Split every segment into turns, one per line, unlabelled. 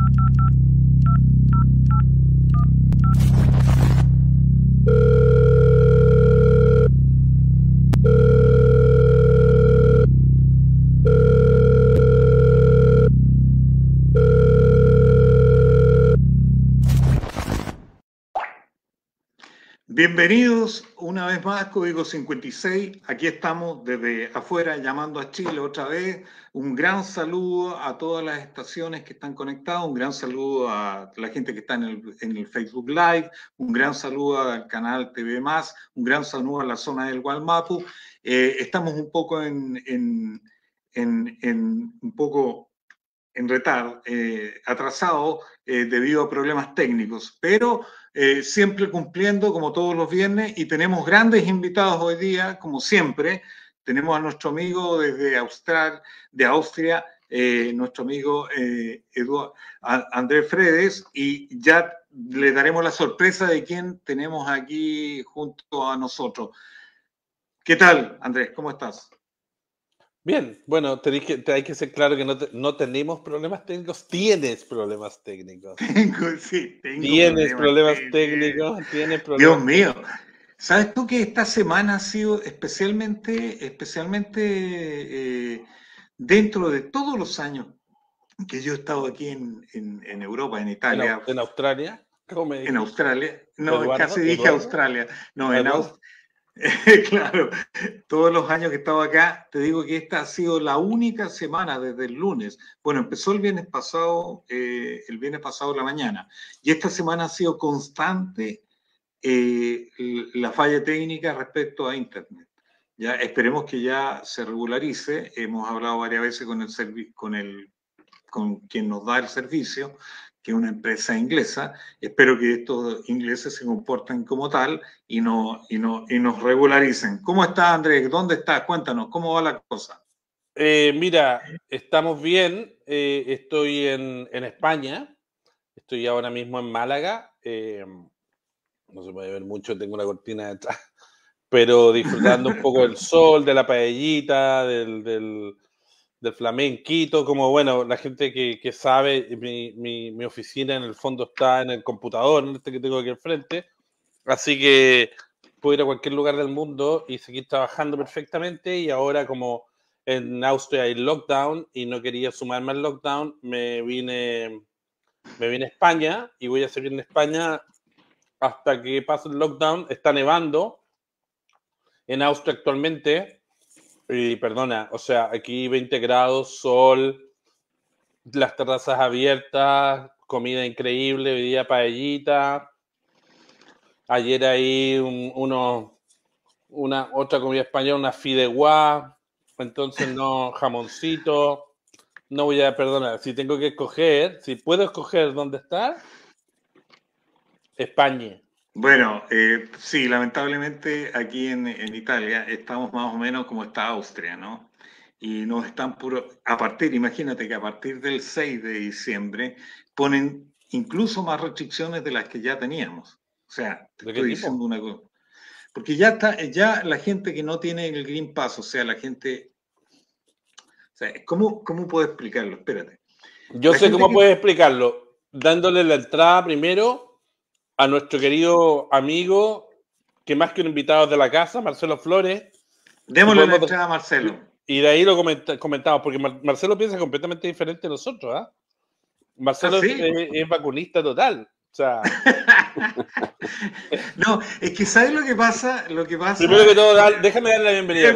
Bienvenidos una vez más, Código 56. Aquí estamos desde afuera llamando a Chile otra vez. Un gran saludo a todas las estaciones que están conectadas, un gran saludo a la gente que está en el Facebook Live, un gran saludo al canal TV+, un gran saludo a la zona del Gualmapu. Estamos un poco un poco en retardo, atrasado debido a problemas técnicos, pero siempre cumpliendo como todos los viernes, y tenemos grandes invitados hoy día, como siempre. Tenemos a nuestro amigo desde Austria, nuestro amigo Andrés Fredes, y ya le daremos la sorpresa de quién tenemos aquí junto a nosotros. ¿Qué tal, Andrés? ¿Cómo estás?
Bien, bueno, hay que ser claro que no tenemos problemas técnicos, tienes problemas técnicos. Tienes problemas técnicos.
Dios mío. ¿Sabes tú que esta semana ha sido especialmente dentro de todos los años que yo he estado aquí en Europa, en Italia?
¿En Australia? ¿Cómo me dijiste?
En Australia. No,
Eduardo,
casi dije Australia. No, en
Australia.
Claro, todos los años que he estado acá, te digo que esta ha sido la única semana desde el lunes. Bueno, empezó el viernes pasado la mañana, y esta semana ha sido constante la falla técnica respecto a Internet. Ya esperemos que ya se regularice. Hemos hablado varias veces con quien nos da el servicio, que es una empresa inglesa. Espero que estos ingleses se comporten como tal y nos regularicen. ¿Cómo está, Andrés? ¿Dónde estás? Cuéntanos, ¿cómo va la cosa?
Mira, estamos bien. Estoy en España. Estoy ahora mismo en Málaga. No se puede ver mucho, tengo una cortina detrás. Pero disfrutando un poco del sol, de la paellita, del flamenquito, como bueno, la gente que sabe, mi oficina en el fondo está en el computador, en este que tengo aquí al frente, así que puedo ir a cualquier lugar del mundo y seguir trabajando perfectamente. Y ahora, como en Austria hay lockdown y no quería sumarme al lockdown, me vine a España y voy a seguir en España hasta que pase el lockdown. Está nevando en Austria actualmente. Y perdona, o sea, aquí 20 grados, sol, las terrazas abiertas, comida increíble, hoy día paellita. Ayer ahí otra comida española, una fideuá, entonces no, jamoncito. No voy a perdonar, si tengo que escoger, si puedo escoger dónde estar, España.
Bueno, sí, lamentablemente aquí en Italia estamos más o menos como está Austria, ¿no? Y nos están imagínate que a partir del 6 de diciembre ponen incluso más restricciones de las que ya teníamos. O sea, te
¿De qué
estoy
tipo?
diciendo una cosa. Porque ya la gente que no tiene el Green Pass, o sea, la gente... O sea, ¿cómo puedo explicarlo? Espérate.
Yo sé cómo puedes explicarlo, dándole la entrada primero a nuestro querido amigo, que más que un invitado de la casa, Marcelo Flores.
Démosle la entrada a Marcelo.
Y de ahí lo comentamos, porque Marcelo piensa completamente diferente de nosotros, ¿ah? Marcelo es vacunista total. O sea...
No, es que ¿sabes lo que pasa?
Primero que todo, déjame darle la bienvenida.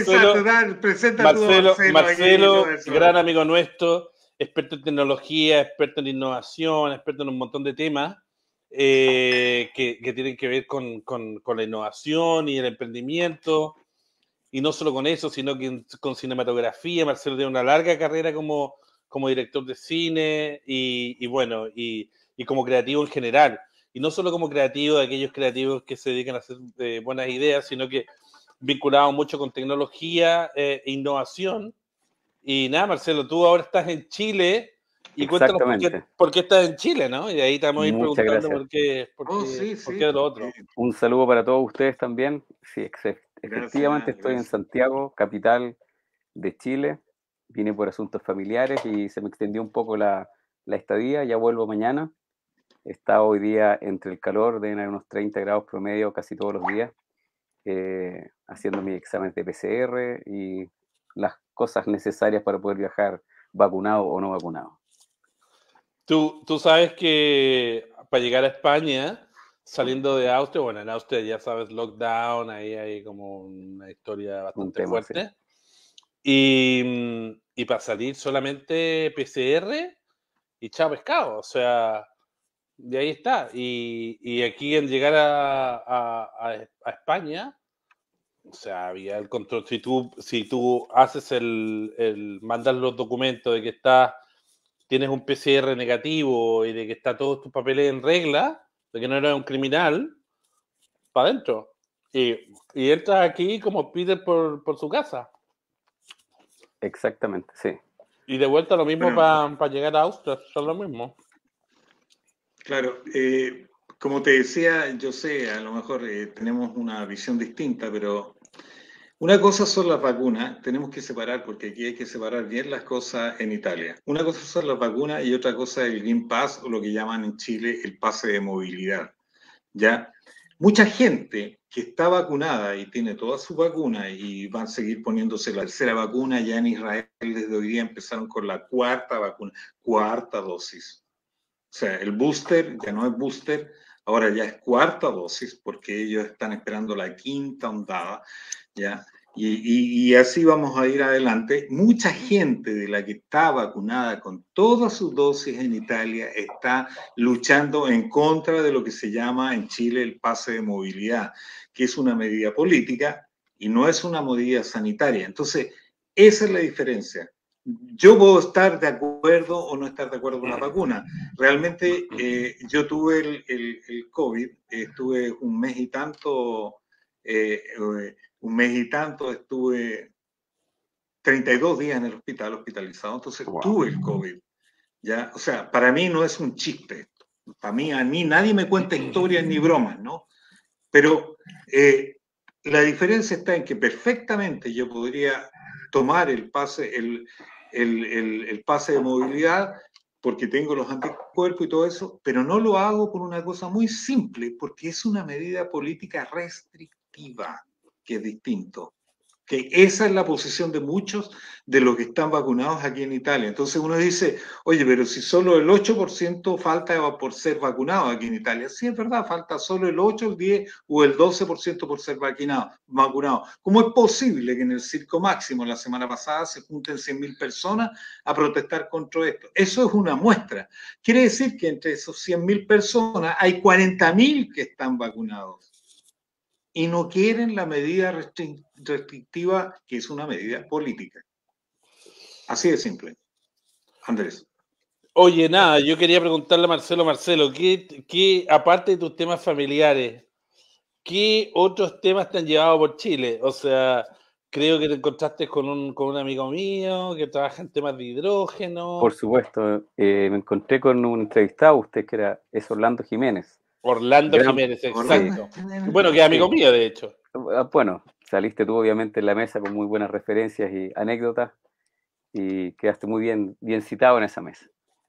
Marcelo, gran amigo nuestro, experto en tecnología, experto en innovación, experto en un montón de temas que tienen que ver con la innovación y el emprendimiento. Y no solo con eso, sino que con cinematografía. Marcelo tiene una larga carrera como director de cine y bueno, y como creativo en general. Y no solo como creativo, de aquellos creativos que se dedican a hacer buenas ideas, sino que vinculado mucho con tecnología e innovación. Y nada, Marcelo, tú ahora estás en Chile y cuéntanos por qué estás en Chile, ¿no? Y ahí estamos preguntando por qué de lo otro.
Un saludo para todos ustedes también. Sí, efectivamente estoy en Santiago, capital de Chile. Vine por asuntos familiares y se me extendió un poco la la estadía, ya vuelvo mañana. Está hoy día entre el calor, deben haber unos 30 grados promedio casi todos los días, haciendo mis exámenes de PCR y las cosas necesarias para poder viajar vacunado o no vacunado.
Tú sabes que para llegar a España, saliendo de Austria, bueno, en Austria ya sabes, lockdown, ahí hay como una historia bastante fuerte. Sí. Y para salir solamente PCR y chao pescado, o sea, de ahí está. Y aquí en llegar a España, o sea, había el control. Si tú haces mandas los documentos de que tienes un PCR negativo y de que está todos tus papeles en regla, de que no eres un criminal, para adentro. Y entras aquí como Peter por su casa.
Exactamente, sí.
Y de vuelta lo mismo para llegar a Austria, son lo mismo.
Claro, como te decía, yo sé, a lo mejor tenemos una visión distinta, pero una cosa son las vacunas, tenemos que separar, porque aquí hay que separar bien las cosas en Italia. Una cosa son las vacunas y otra cosa es el Green Pass, o lo que llaman en Chile el pase de movilidad. ¿Ya? Mucha gente que está vacunada y tiene todas sus vacunas y van a seguir poniéndose la tercera vacuna, ya en Israel desde hoy día empezaron con la cuarta vacuna, cuarta dosis. O sea, el booster ya no es booster, ahora ya es cuarta dosis porque ellos están esperando la quinta ondada, ¿ya? Y así vamos a ir adelante. Mucha gente de la que está vacunada con todas sus dosis en Italia está luchando en contra de lo que se llama en Chile el pase de movilidad, que es una medida política y no es una medida sanitaria. Entonces, esa es la diferencia. Yo puedo estar de acuerdo o no estar de acuerdo con la vacuna. Realmente yo tuve el COVID, estuve un mes y tanto estuve 32 días en el hospital, hospitalizado, entonces tuve el COVID, ¿ya? O sea, para mí no es un chiste, para mí, a mí nadie me cuenta historias ni bromas, ¿no? Pero la diferencia está en que perfectamente yo podría tomar el pase de movilidad porque tengo los anticuerpos y todo eso, pero no lo hago por una cosa muy simple, porque es una medida política restrictiva, que es distinto. Que esa es la posición de muchos de los que están vacunados aquí en Italia. Entonces uno dice, oye, pero si solo el 8% falta por ser vacunado aquí en Italia. Sí, es verdad, falta solo el 8, el 10 o el 12% por ser vacunado. ¿Cómo es posible que en el Circo Máximo la semana pasada se junten 100.000 personas a protestar contra esto? Eso es una muestra. Quiere decir que entre esos 100.000 personas hay 40.000 que están vacunados y no quieren la medida restrictiva, que es una medida política. Así de simple. Andrés.
Oye, nada, yo quería preguntarle a Marcelo, ¿qué aparte de tus temas familiares, qué otros temas te han llevado por Chile? O sea, creo que te encontraste con un amigo mío que trabaja en temas de hidrógeno.
Por supuesto, me encontré con un entrevistado, usted que es Orlando Jiménez.
Jiménez, exacto. Sí. Bueno, que es amigo mío, de hecho.
Bueno, saliste tú obviamente en la mesa con muy buenas referencias y anécdotas y quedaste muy bien citado en esa mesa.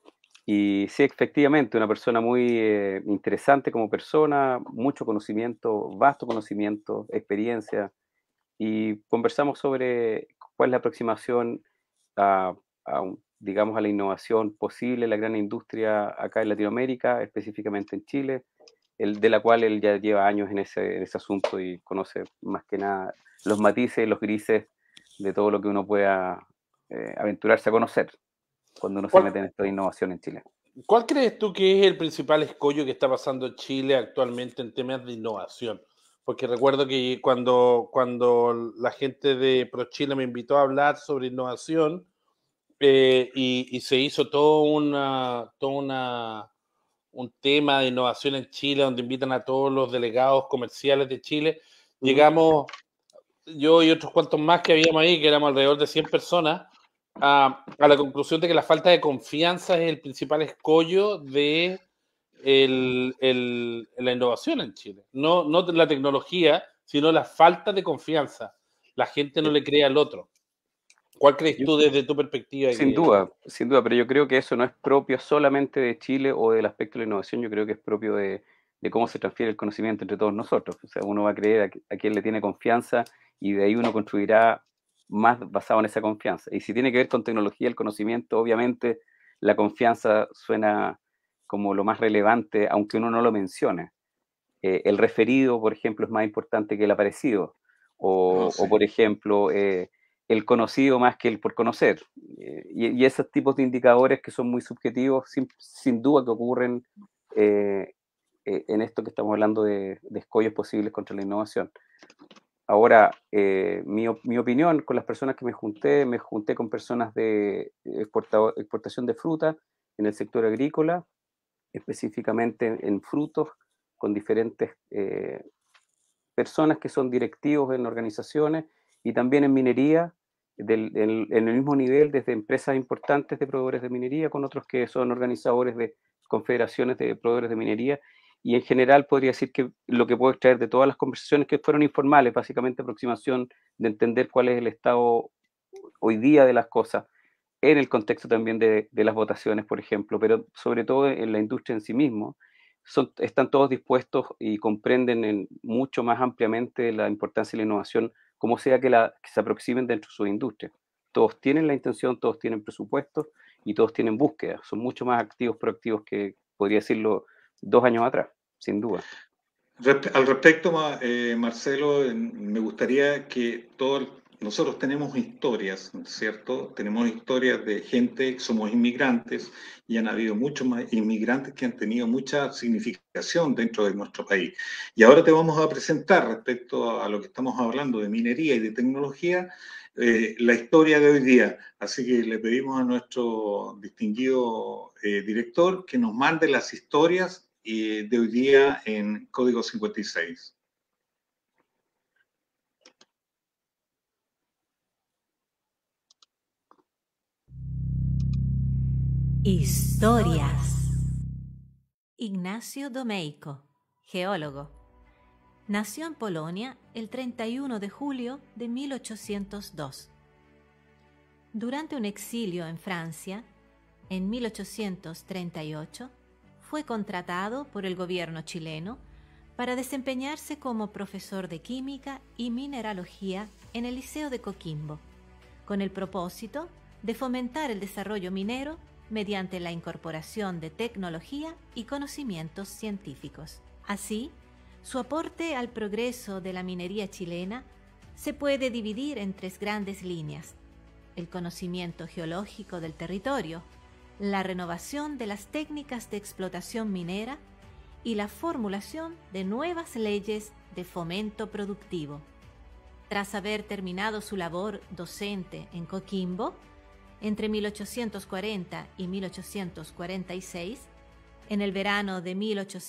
Y sí, efectivamente, una persona muy interesante como persona, mucho conocimiento, vasto conocimiento, experiencia, y conversamos sobre cuál es la aproximación digamos, a la innovación posible en la gran industria acá en Latinoamérica, específicamente en Chile, de la cual él ya lleva años en ese asunto y conoce más que nada los matices, los grises de todo lo que uno pueda aventurarse a conocer cuando uno se mete en esto de innovación en Chile.
¿Cuál crees tú que es el principal escollo que está pasando en Chile actualmente en temas de innovación? Porque recuerdo que cuando la gente de ProChile me invitó a hablar sobre innovación y se hizo todo un tema de innovación en Chile donde invitan a todos los delegados comerciales de Chile, llegamos, yo y otros cuantos más que habíamos ahí, que éramos alrededor de 100 personas, a la conclusión de que la falta de confianza es el principal escollo de la innovación en Chile. No la tecnología, sino la falta de confianza. La gente no le cree al otro. ¿Cuál crees tú desde tu perspectiva?
Sin duda, pero yo creo que eso no es propio solamente de Chile o del aspecto de la innovación, yo creo que es propio de cómo se transfiere el conocimiento entre todos nosotros. O sea, uno va a creer a quien le tiene confianza y de ahí uno construirá más basado en esa confianza. Y si tiene que ver con tecnología, el conocimiento, obviamente la confianza suena como lo más relevante, aunque uno no lo mencione. El referido, por ejemplo, es más importante que el aparecido. O por ejemplo, el conocido más que el por conocer. Y esos tipos de indicadores que son muy subjetivos, sin duda que ocurren en esto que estamos hablando de escollos posibles contra la innovación. Ahora, mi opinión con las personas que me junté con personas de exportación de fruta en el sector agrícola, específicamente en frutos, con diferentes personas que son directivos en organizaciones y también en minería, en el mismo nivel, desde empresas importantes de proveedores de minería con otros que son organizadores de confederaciones de proveedores de minería. Y en general podría decir que lo que puedo extraer de todas las conversaciones que fueron informales, básicamente aproximación de entender cuál es el estado hoy día de las cosas, en el contexto también de las votaciones, por ejemplo, pero sobre todo en la industria en sí mismo, están todos dispuestos y comprenden mucho más ampliamente la importancia de la innovación, como sea que se aproximen dentro de su industria. Todos tienen la intención, todos tienen presupuestos y todos tienen búsqueda. Son mucho más activos, proactivos que, podría decirlo, 2 años atrás, sin duda.
Al respecto, Marcelo, me gustaría que nosotros tenemos historias, ¿cierto? Tenemos historias de gente que somos inmigrantes y han habido muchos más inmigrantes que han tenido mucha significación dentro de nuestro país. Y ahora te vamos a presentar, respecto a lo que estamos hablando de minería y de tecnología, la historia de hoy día. Así que le pedimos a nuestro distinguido director que nos mande las historias de hoy día en Código 56.
Historias. Ignacio Domeyko, geólogo. Nació en Polonia el 31 de julio de 1802. Durante un exilio en Francia, en 1838, fue contratado por el gobierno chileno para desempeñarse como profesor de química y mineralogía en el Liceo de Coquimbo, con el propósito de fomentar el desarrollo minero mediante la incorporación de tecnología y conocimientos científicos. Así, su aporte al progreso de la minería chilena se puede dividir en 3 grandes líneas: el conocimiento geológico del territorio, la renovación de las técnicas de explotación minera y la formulación de nuevas leyes de fomento productivo. Tras haber terminado su labor docente en Coquimbo, entre 1840 y 1846, en el verano de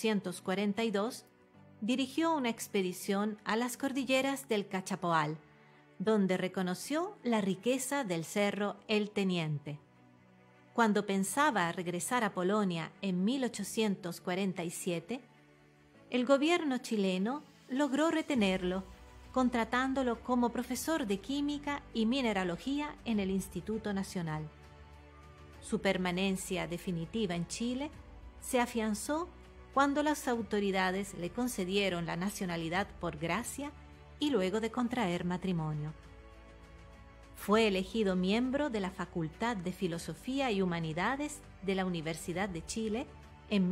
1842, dirigió una expedición a las cordilleras del Cachapoal, donde reconoció la riqueza del cerro El Teniente. Cuando pensaba regresar a Polonia en 1847, el gobierno chileno logró retenerlo, contratándolo como profesor de química y mineralogía en el Instituto Nacional. Su permanencia definitiva en Chile se afianzó cuando las autoridades le concedieron la nacionalidad por gracia y luego de contraer matrimonio. Fue elegido miembro de la Facultad de Filosofía y Humanidades de la Universidad de Chile en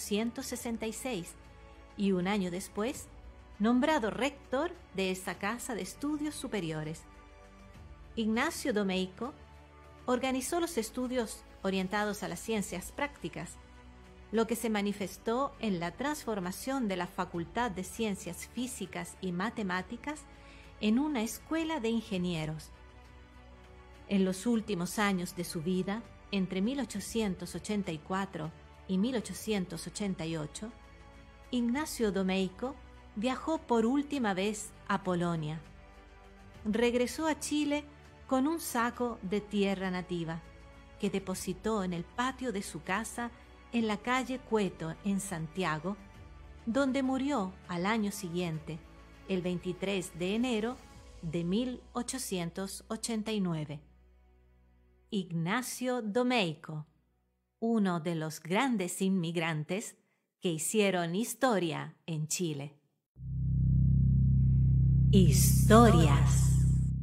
1866 y un año después nombrado rector de esa casa de estudios superiores. Ignacio Domeyko organizó los estudios orientados a las ciencias prácticas, lo que se manifestó en la transformación de la Facultad de Ciencias Físicas y Matemáticas en una escuela de ingenieros. En los últimos años de su vida, entre 1884 y 1888, Ignacio Domeyko viajó por última vez a Polonia. Regresó a Chile con un saco de tierra nativa que depositó en el patio de su casa en la calle Cueto, en Santiago, donde murió al año siguiente, el 23 de enero de 1889. Ignacio Domeyko, uno de los grandes inmigrantes que hicieron historia en Chile. Historias.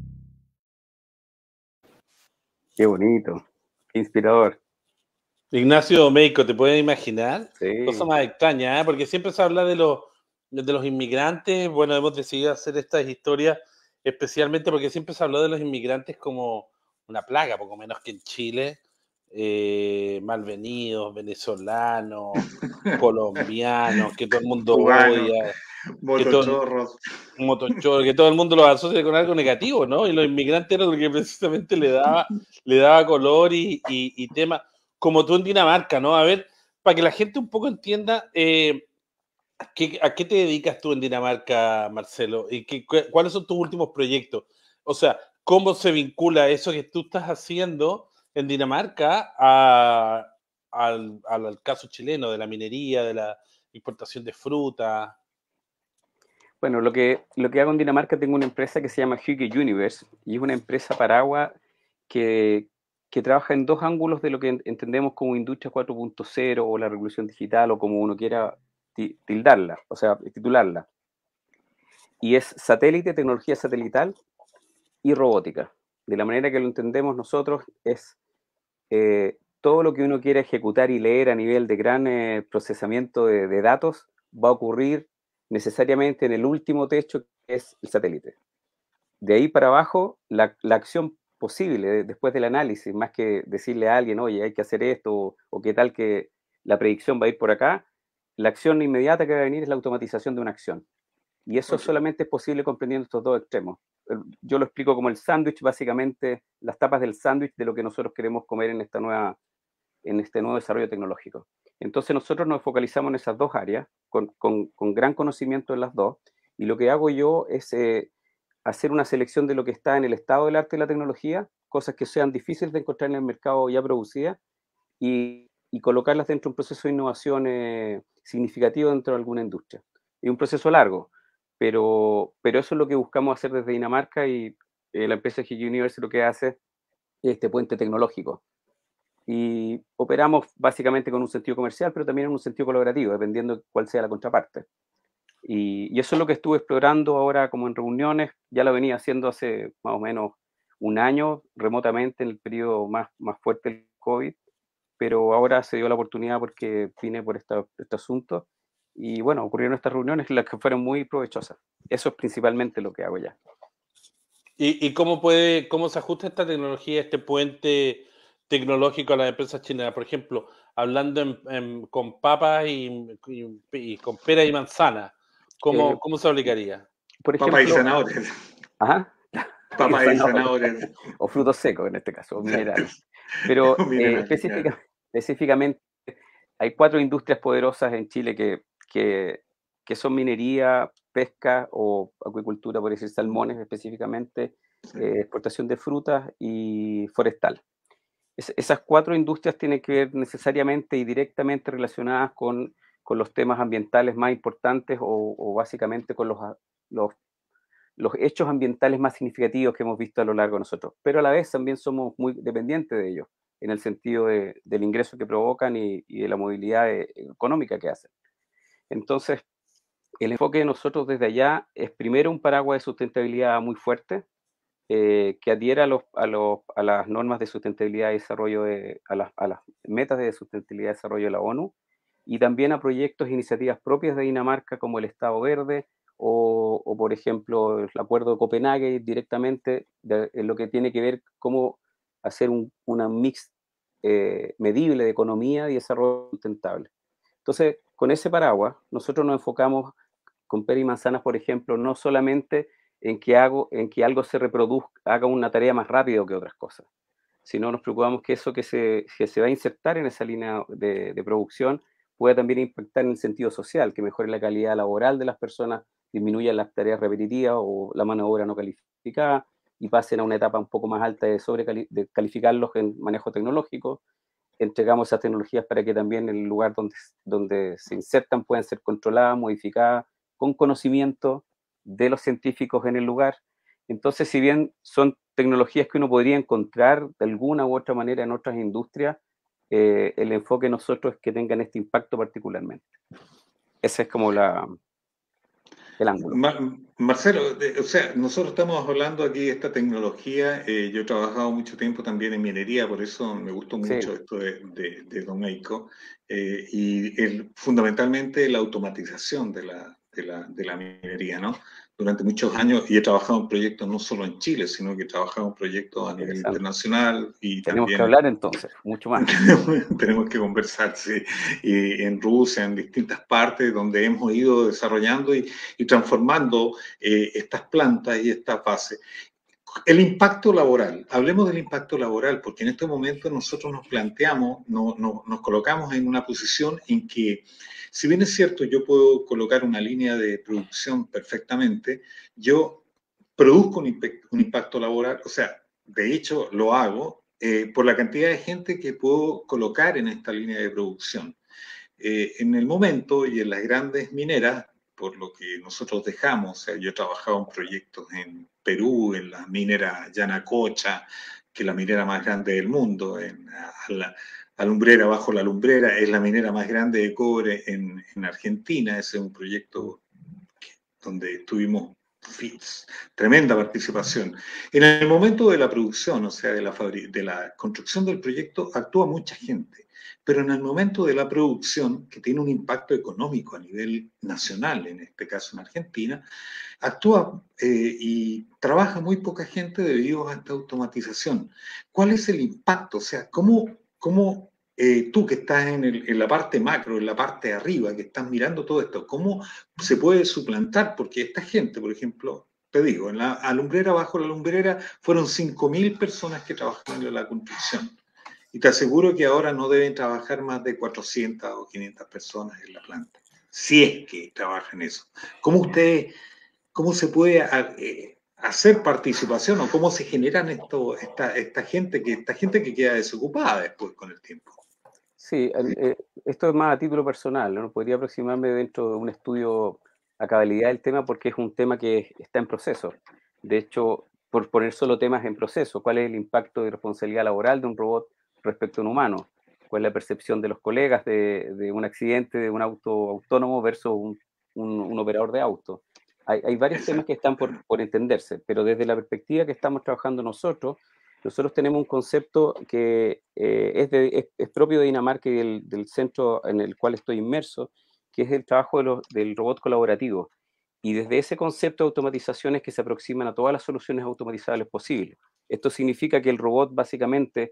Qué bonito, qué inspirador.
Ignacio Domeyko, ¿te puedes imaginar?
Sí.
Cosa más extraña, ¿eh? Porque siempre se habla de los inmigrantes. Bueno, hemos decidido hacer estas historias especialmente porque siempre se habló de los inmigrantes como una plaga, poco menos que en Chile. Malvenidos, venezolanos, colombianos, que todo el mundo
Cubanos,
odia,
motochorros.
que todo el mundo los asocia con algo negativo, ¿no? Y los inmigrantes era lo que precisamente le daba color y tema, como tú en Dinamarca, ¿no? A ver, para que la gente un poco entienda, ¿a qué te dedicas tú en Dinamarca, Marcelo? ¿Y cuáles son tus últimos proyectos? O sea, ¿cómo se vincula eso que tú estás haciendo en Dinamarca al caso chileno de la minería, de la importación de fruta?
Bueno, lo que hago en Dinamarca, tengo una empresa que se llama Hygge Universe y es una empresa paraguas que trabaja en dos ángulos de lo que entendemos como industria 4.0 o la revolución digital o como uno quiera tildarla, o sea, titularla. Y es satélite, tecnología satelital y robótica. De la manera que lo entendemos nosotros es todo lo que uno quiera ejecutar y leer a nivel de gran procesamiento de datos va a ocurrir necesariamente en el último techo, que es el satélite. De ahí para abajo, la acción posible después del análisis, más que decirle a alguien, oye, hay que hacer esto, o qué tal que la predicción va a ir por acá, la acción inmediata que va a venir es la automatización de una acción. Y eso solamente es posible comprendiendo estos dos extremos. Yo lo explico como el sándwich, básicamente, las tapas del sándwich de lo que nosotros queremos comer en este nuevo desarrollo tecnológico. Entonces nosotros nos focalizamos en esas dos áreas, con gran conocimiento en las dos, y lo que hago yo es hacer una selección de lo que está en el estado del arte y la tecnología, cosas que sean difíciles de encontrar en el mercado ya producidas, y colocarlas dentro de un proceso de innovación significativo dentro de alguna industria. Es un proceso largo, pero eso es lo que buscamos hacer desde Dinamarca, y la empresa Hygge Universe lo que hace es este puente tecnológico. Y operamos básicamente con un sentido comercial, pero también en un sentido colaborativo, dependiendo de cuál sea la contraparte. Y eso es lo que estuve explorando ahora como en reuniones. Ya lo venía haciendo hace más o menos un año remotamente en el periodo más fuerte del COVID, pero ahora se dio la oportunidad porque vine por este asunto. Y bueno, ocurrieron estas reuniones, las que fueron muy provechosas. Eso es principalmente lo que hago ya.
¿Y cómo se ajusta esta tecnología, este puente tecnológico a las empresas chilenas? Por ejemplo, hablando con papas y con pera y manzana, ¿cómo se aplicaría?
Por ejemplo,
Papas y zanahorias.
Ajá.
Papas y zanahorias.
O frutos secos en este caso, o minerales. Pero específicamente hay 4 industrias poderosas en Chile que son minería, pesca o acuicultura, por decir salmones específicamente, exportación de frutas y forestal. Esas 4 industrias tienen que ver necesariamente y directamente relacionadas con los temas ambientales más importantes o básicamente con los hechos ambientales más significativos que hemos visto a lo largo de nosotros, pero a la vez también somos muy dependientes de ellos, en el sentido del ingreso que provocan y de la movilidad económica que hacen. Entonces, el enfoque de nosotros desde allá es primero un paraguas de sustentabilidad muy fuerte, que adhiera a las normas de sustentabilidad y desarrollo, a las metas de sustentabilidad y desarrollo de la ONU, y también a proyectos e iniciativas propias de Dinamarca como el Estado Verde, o por ejemplo el Acuerdo de Copenhague directamente, en lo que tiene que ver cómo hacer una mix medible de economía y desarrollo sustentable. Entonces, con ese paraguas, nosotros nos enfocamos con pera y manzanas, por ejemplo, no solamente en que algo se reproduzca, haga una tarea más rápido que otras cosas, sino nos preocupamos que eso que se va a insertar en esa línea de producción pueda también impactar en el sentido social, que mejore la calidad laboral de las personas, disminuya las tareas repetitivas o la mano de obra no calificada, y pasen a una etapa un poco más alta de calificarlos en manejo tecnológico. Entregamos esas tecnologías para que también el lugar donde se insertan puedan ser controladas, modificadas, con conocimiento de los científicos en el lugar, Entonces, si bien son tecnologías que uno podría encontrar de alguna u otra manera en otras industrias, el enfoque de nosotros es que tengan este impacto particularmente. Ese es como el ángulo.
Marcelo, o sea, nosotros estamos hablando aquí de esta tecnología. Yo he trabajado mucho tiempo también en minería, por eso me gustó mucho
Sí.
esto de Domeyko, fundamentalmente la automatización de la minería, ¿no? Durante muchos años, y he trabajado en proyectos no solo en Chile, sino que he trabajado en proyectos a nivel internacional y
Tenemos que
también
hablar entonces, mucho más.
tenemos que conversar, sí, y en Rusia, en distintas partes donde hemos ido desarrollando y transformando estas plantas y estas bases. El impacto laboral, hablemos del impacto laboral, porque en este momento nosotros nos planteamos, nos colocamos en una posición en que, si bien es cierto, yo puedo colocar una línea de producción perfectamente, yo produzco un impacto laboral, o sea, de hecho lo hago por la cantidad de gente que puedo colocar en esta línea de producción. En el momento y en las grandes mineras, por lo que nosotros dejamos, o sea, yo he trabajado en proyectos en Perú, en la minera Yanacocha, que es la minera más grande del mundo, en la Alumbrera, bajo la Alumbrera, es la minera más grande de cobre en Argentina. Ese es un proyecto donde tuvimos tremenda participación. En el momento de la producción, o sea, de la construcción del proyecto, actúa mucha gente, pero en el momento de la producción, que tiene un impacto económico a nivel nacional, en este caso en Argentina, actúa y trabaja muy poca gente debido a esta automatización. ¿Cuál es el impacto? O sea, ¿cómo tú que estás en la parte macro, en la parte de arriba, que estás mirando todo esto, cómo se puede suplantar? Porque esta gente, por ejemplo, te digo, en la alumbrera, bajo la alumbrera, fueron 5.000 personas que trabajaron en la construcción. Y te aseguro que ahora no deben trabajar más de 400 o 500 personas en la planta, si es que trabajan eso. ¿Cómo se puede hacer participación o cómo se generan esta gente que queda desocupada después con el tiempo?
Sí, esto es más a título personal, ¿no? Podría aproximarme dentro de un estudio a cabalidad del tema porque es un tema que está en proceso. De hecho, por poner solo temas en proceso, ¿cuál es el impacto de responsabilidad laboral de un robot respecto a un humano? ¿Cuál es la percepción de los colegas de un accidente de un auto autónomo versus un operador de auto? Hay varios temas que están por entenderse, pero desde la perspectiva que estamos trabajando nosotros tenemos un concepto que es propio de Dinamarca y del centro en el cual estoy inmerso, que es el trabajo del robot colaborativo. Y desde ese concepto de automatizaciones que se aproximan a todas las soluciones automatizables posibles. Esto significa que el robot básicamente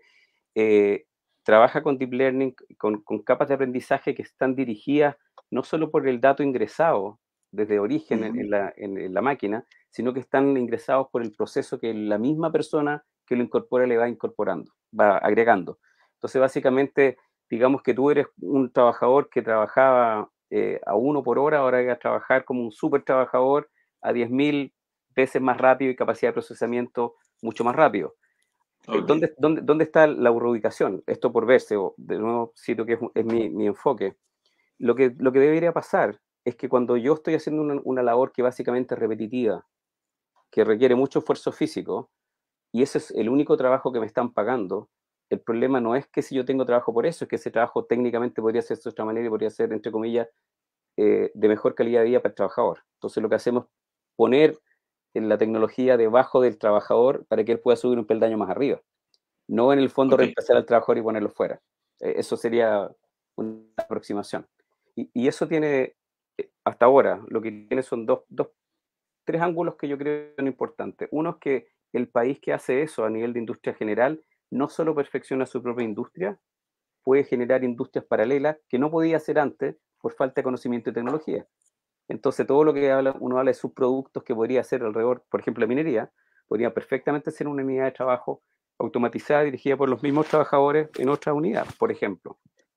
trabaja con deep learning, con capas de aprendizaje que están dirigidas no solo por el dato ingresado desde origen en la máquina, sino que están ingresados por el proceso que la misma persona que lo incorpora le va incorporando, va agregando. Entonces, básicamente, digamos que tú eres un trabajador que trabajaba a 1 por hora, ahora vas a trabajar como un súper trabajador a 10.000 veces más rápido y capacidad de procesamiento mucho más rápido. Okay. ¿Dónde está la reubicación? Esto por verse, o de nuevo cito que es mi enfoque. Lo que debería pasar es que cuando yo estoy haciendo una labor que básicamente es repetitiva, que requiere mucho esfuerzo físico, y ese es el único trabajo que me están pagando, el problema no es que si yo tengo trabajo por eso, es que ese trabajo técnicamente podría ser de otra manera y podría ser, entre comillas, de mejor calidad de vida para el trabajador. Entonces lo que hacemos es poner en la tecnología debajo del trabajador para que él pueda subir un peldaño más arriba. No en el fondo reemplazar al trabajador y ponerlo fuera. Eso sería una aproximación. Y eso tiene, hasta ahora, lo que tiene son tres ángulos que yo creo son importantes. Uno es que el país que hace eso a nivel de industria general no solo perfecciona su propia industria, puede generar industrias paralelas que no podía hacer antes por falta de conocimiento y tecnología. Entonces, todo lo que uno habla de subproductos que podría hacer alrededor, por ejemplo, la minería, podría perfectamente ser una unidad de trabajo automatizada, dirigida por los mismos trabajadores en otra unidad, por ejemplo.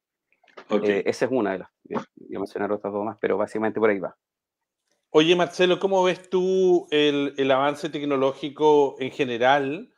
Okay. Esa es una de las. Voy a mencionar otras dos más, pero básicamente por ahí va.
Oye, Marcelo, ¿cómo ves tú el avance tecnológico en general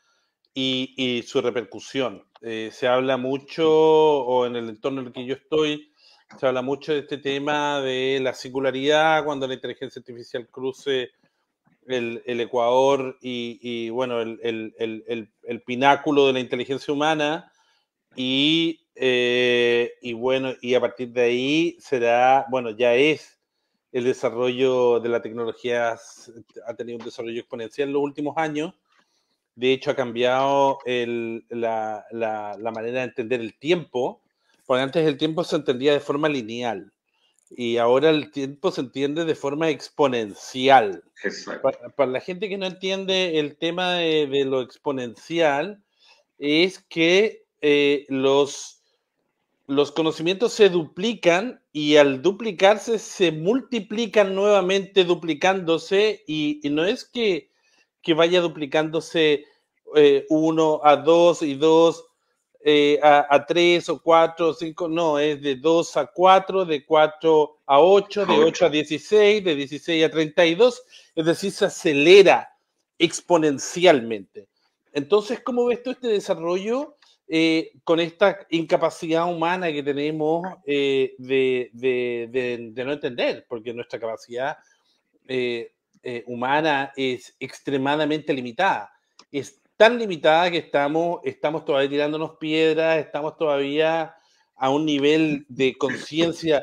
y su repercusión? Se habla mucho, o en el entorno en el que yo estoy, se habla mucho de este tema de la singularidad, cuando la inteligencia artificial cruce el Ecuador y bueno, el pináculo de la inteligencia humana y bueno, y a partir de ahí será, bueno, ya es el desarrollo de la tecnología, ha tenido un desarrollo exponencial en los últimos años. De hecho, ha cambiado la manera de entender el tiempo, porque antes el tiempo se entendía de forma lineal y ahora el tiempo se entiende de forma exponencial.
Exacto.
Para la gente que no entiende el tema de lo exponencial, es que los conocimientos se duplican y al duplicarse se multiplican nuevamente duplicándose y no es que vaya duplicándose 1 a 2 y 2 a 3 o 4 o 5, no, es de 2 a 4, de 4 a 8, de 8 a 16, de 16 a 32, es decir, se acelera exponencialmente. Entonces, ¿cómo ves tú este desarrollo con esta incapacidad humana que tenemos de no entender? Porque nuestra capacidad humana es extremadamente limitada. Es tan limitada que estamos todavía tirándonos piedras, estamos todavía a un nivel de conciencia,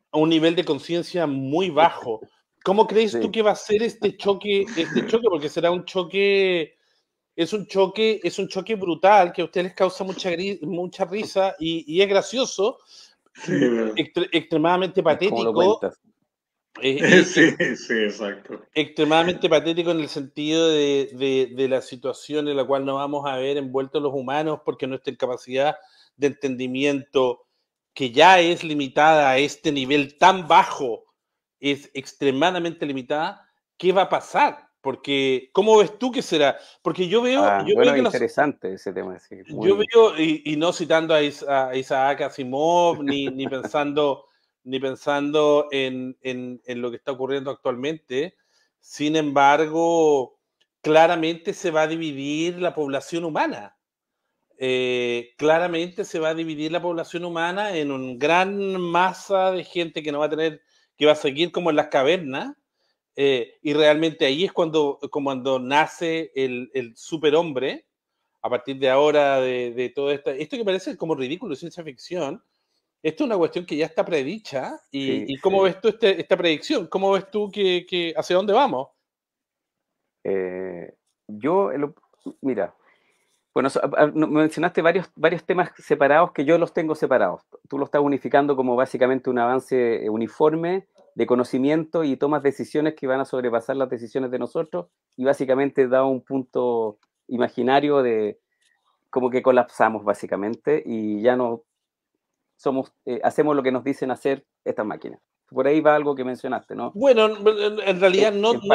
muy bajo. ¿Cómo crees tú que va a ser este choque? Porque será un choque, es un choque brutal que a ustedes les causa mucha risa y es gracioso, extremadamente patético.
¿Cómo lo cuentas?
Sí, exacto.
Extremadamente patético en el sentido de la situación en la cual nos vamos a ver envueltos los humanos, porque nuestra incapacidad de entendimiento, que ya es limitada a este nivel tan bajo, es extremadamente limitada. ¿Qué va a pasar? Porque, ¿cómo ves tú que será? Porque yo veo...
bueno, veo interesante ese tema. Sí,
yo veo, y no citando a Isaac Asimov, ni pensando en lo que está ocurriendo actualmente. Sin embargo, claramente se va a dividir la población humana. Claramente se va a dividir la población humana en una gran masa de gente que no va a tener, que va a seguir como en las cavernas, y realmente ahí es cuando nace el superhombre, a partir de ahora, de todo esto que parece como ridículo de ciencia ficción. Esto es una cuestión que ya está predicha. ¿Y cómo ves tú esta predicción? ¿Cómo ves tú que hacia dónde vamos?
Mira, bueno, mencionaste varios temas separados que yo los tengo separados. Tú lo estás unificando como básicamente un avance uniforme de conocimiento y tomas decisiones que van a sobrepasar las decisiones de nosotros, y básicamente da un punto imaginario de como que colapsamos básicamente y ya no somos, hacemos lo que nos dicen hacer estas máquinas. Por ahí va algo que mencionaste, ¿no?
Bueno, en realidad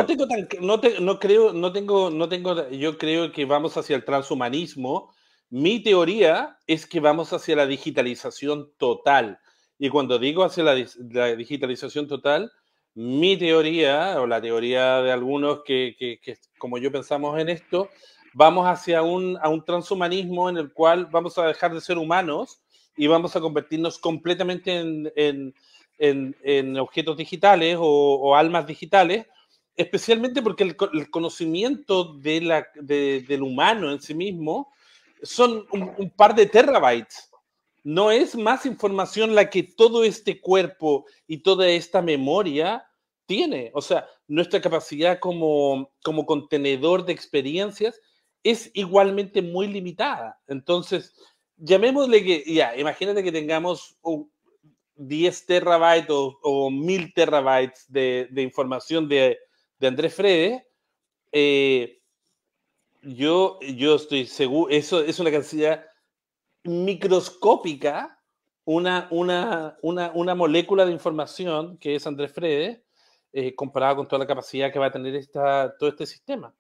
yo creo que vamos hacia el transhumanismo. Mi teoría es que vamos hacia la digitalización total. Y cuando digo hacia la digitalización total, mi teoría, o la teoría de algunos que como yo pensamos en esto, vamos hacia un transhumanismo en el cual vamos a dejar de ser humanos y vamos a convertirnos completamente en objetos digitales o almas digitales, especialmente porque el conocimiento del humano en sí mismo son un par de terabytes. No es más información la que todo este cuerpo y toda esta memoria tiene. O sea, nuestra capacidad como contenedor de experiencias es igualmente muy limitada. Entonces, llamémosle que, ya, imagínate que tengamos 10 terabytes o 1000 terabytes de información de Andrés Frede. Yo estoy seguro, eso es una cantidad microscópica, una molécula de información que es Andrés Frede, comparado con toda la capacidad que va a tener todo este sistema.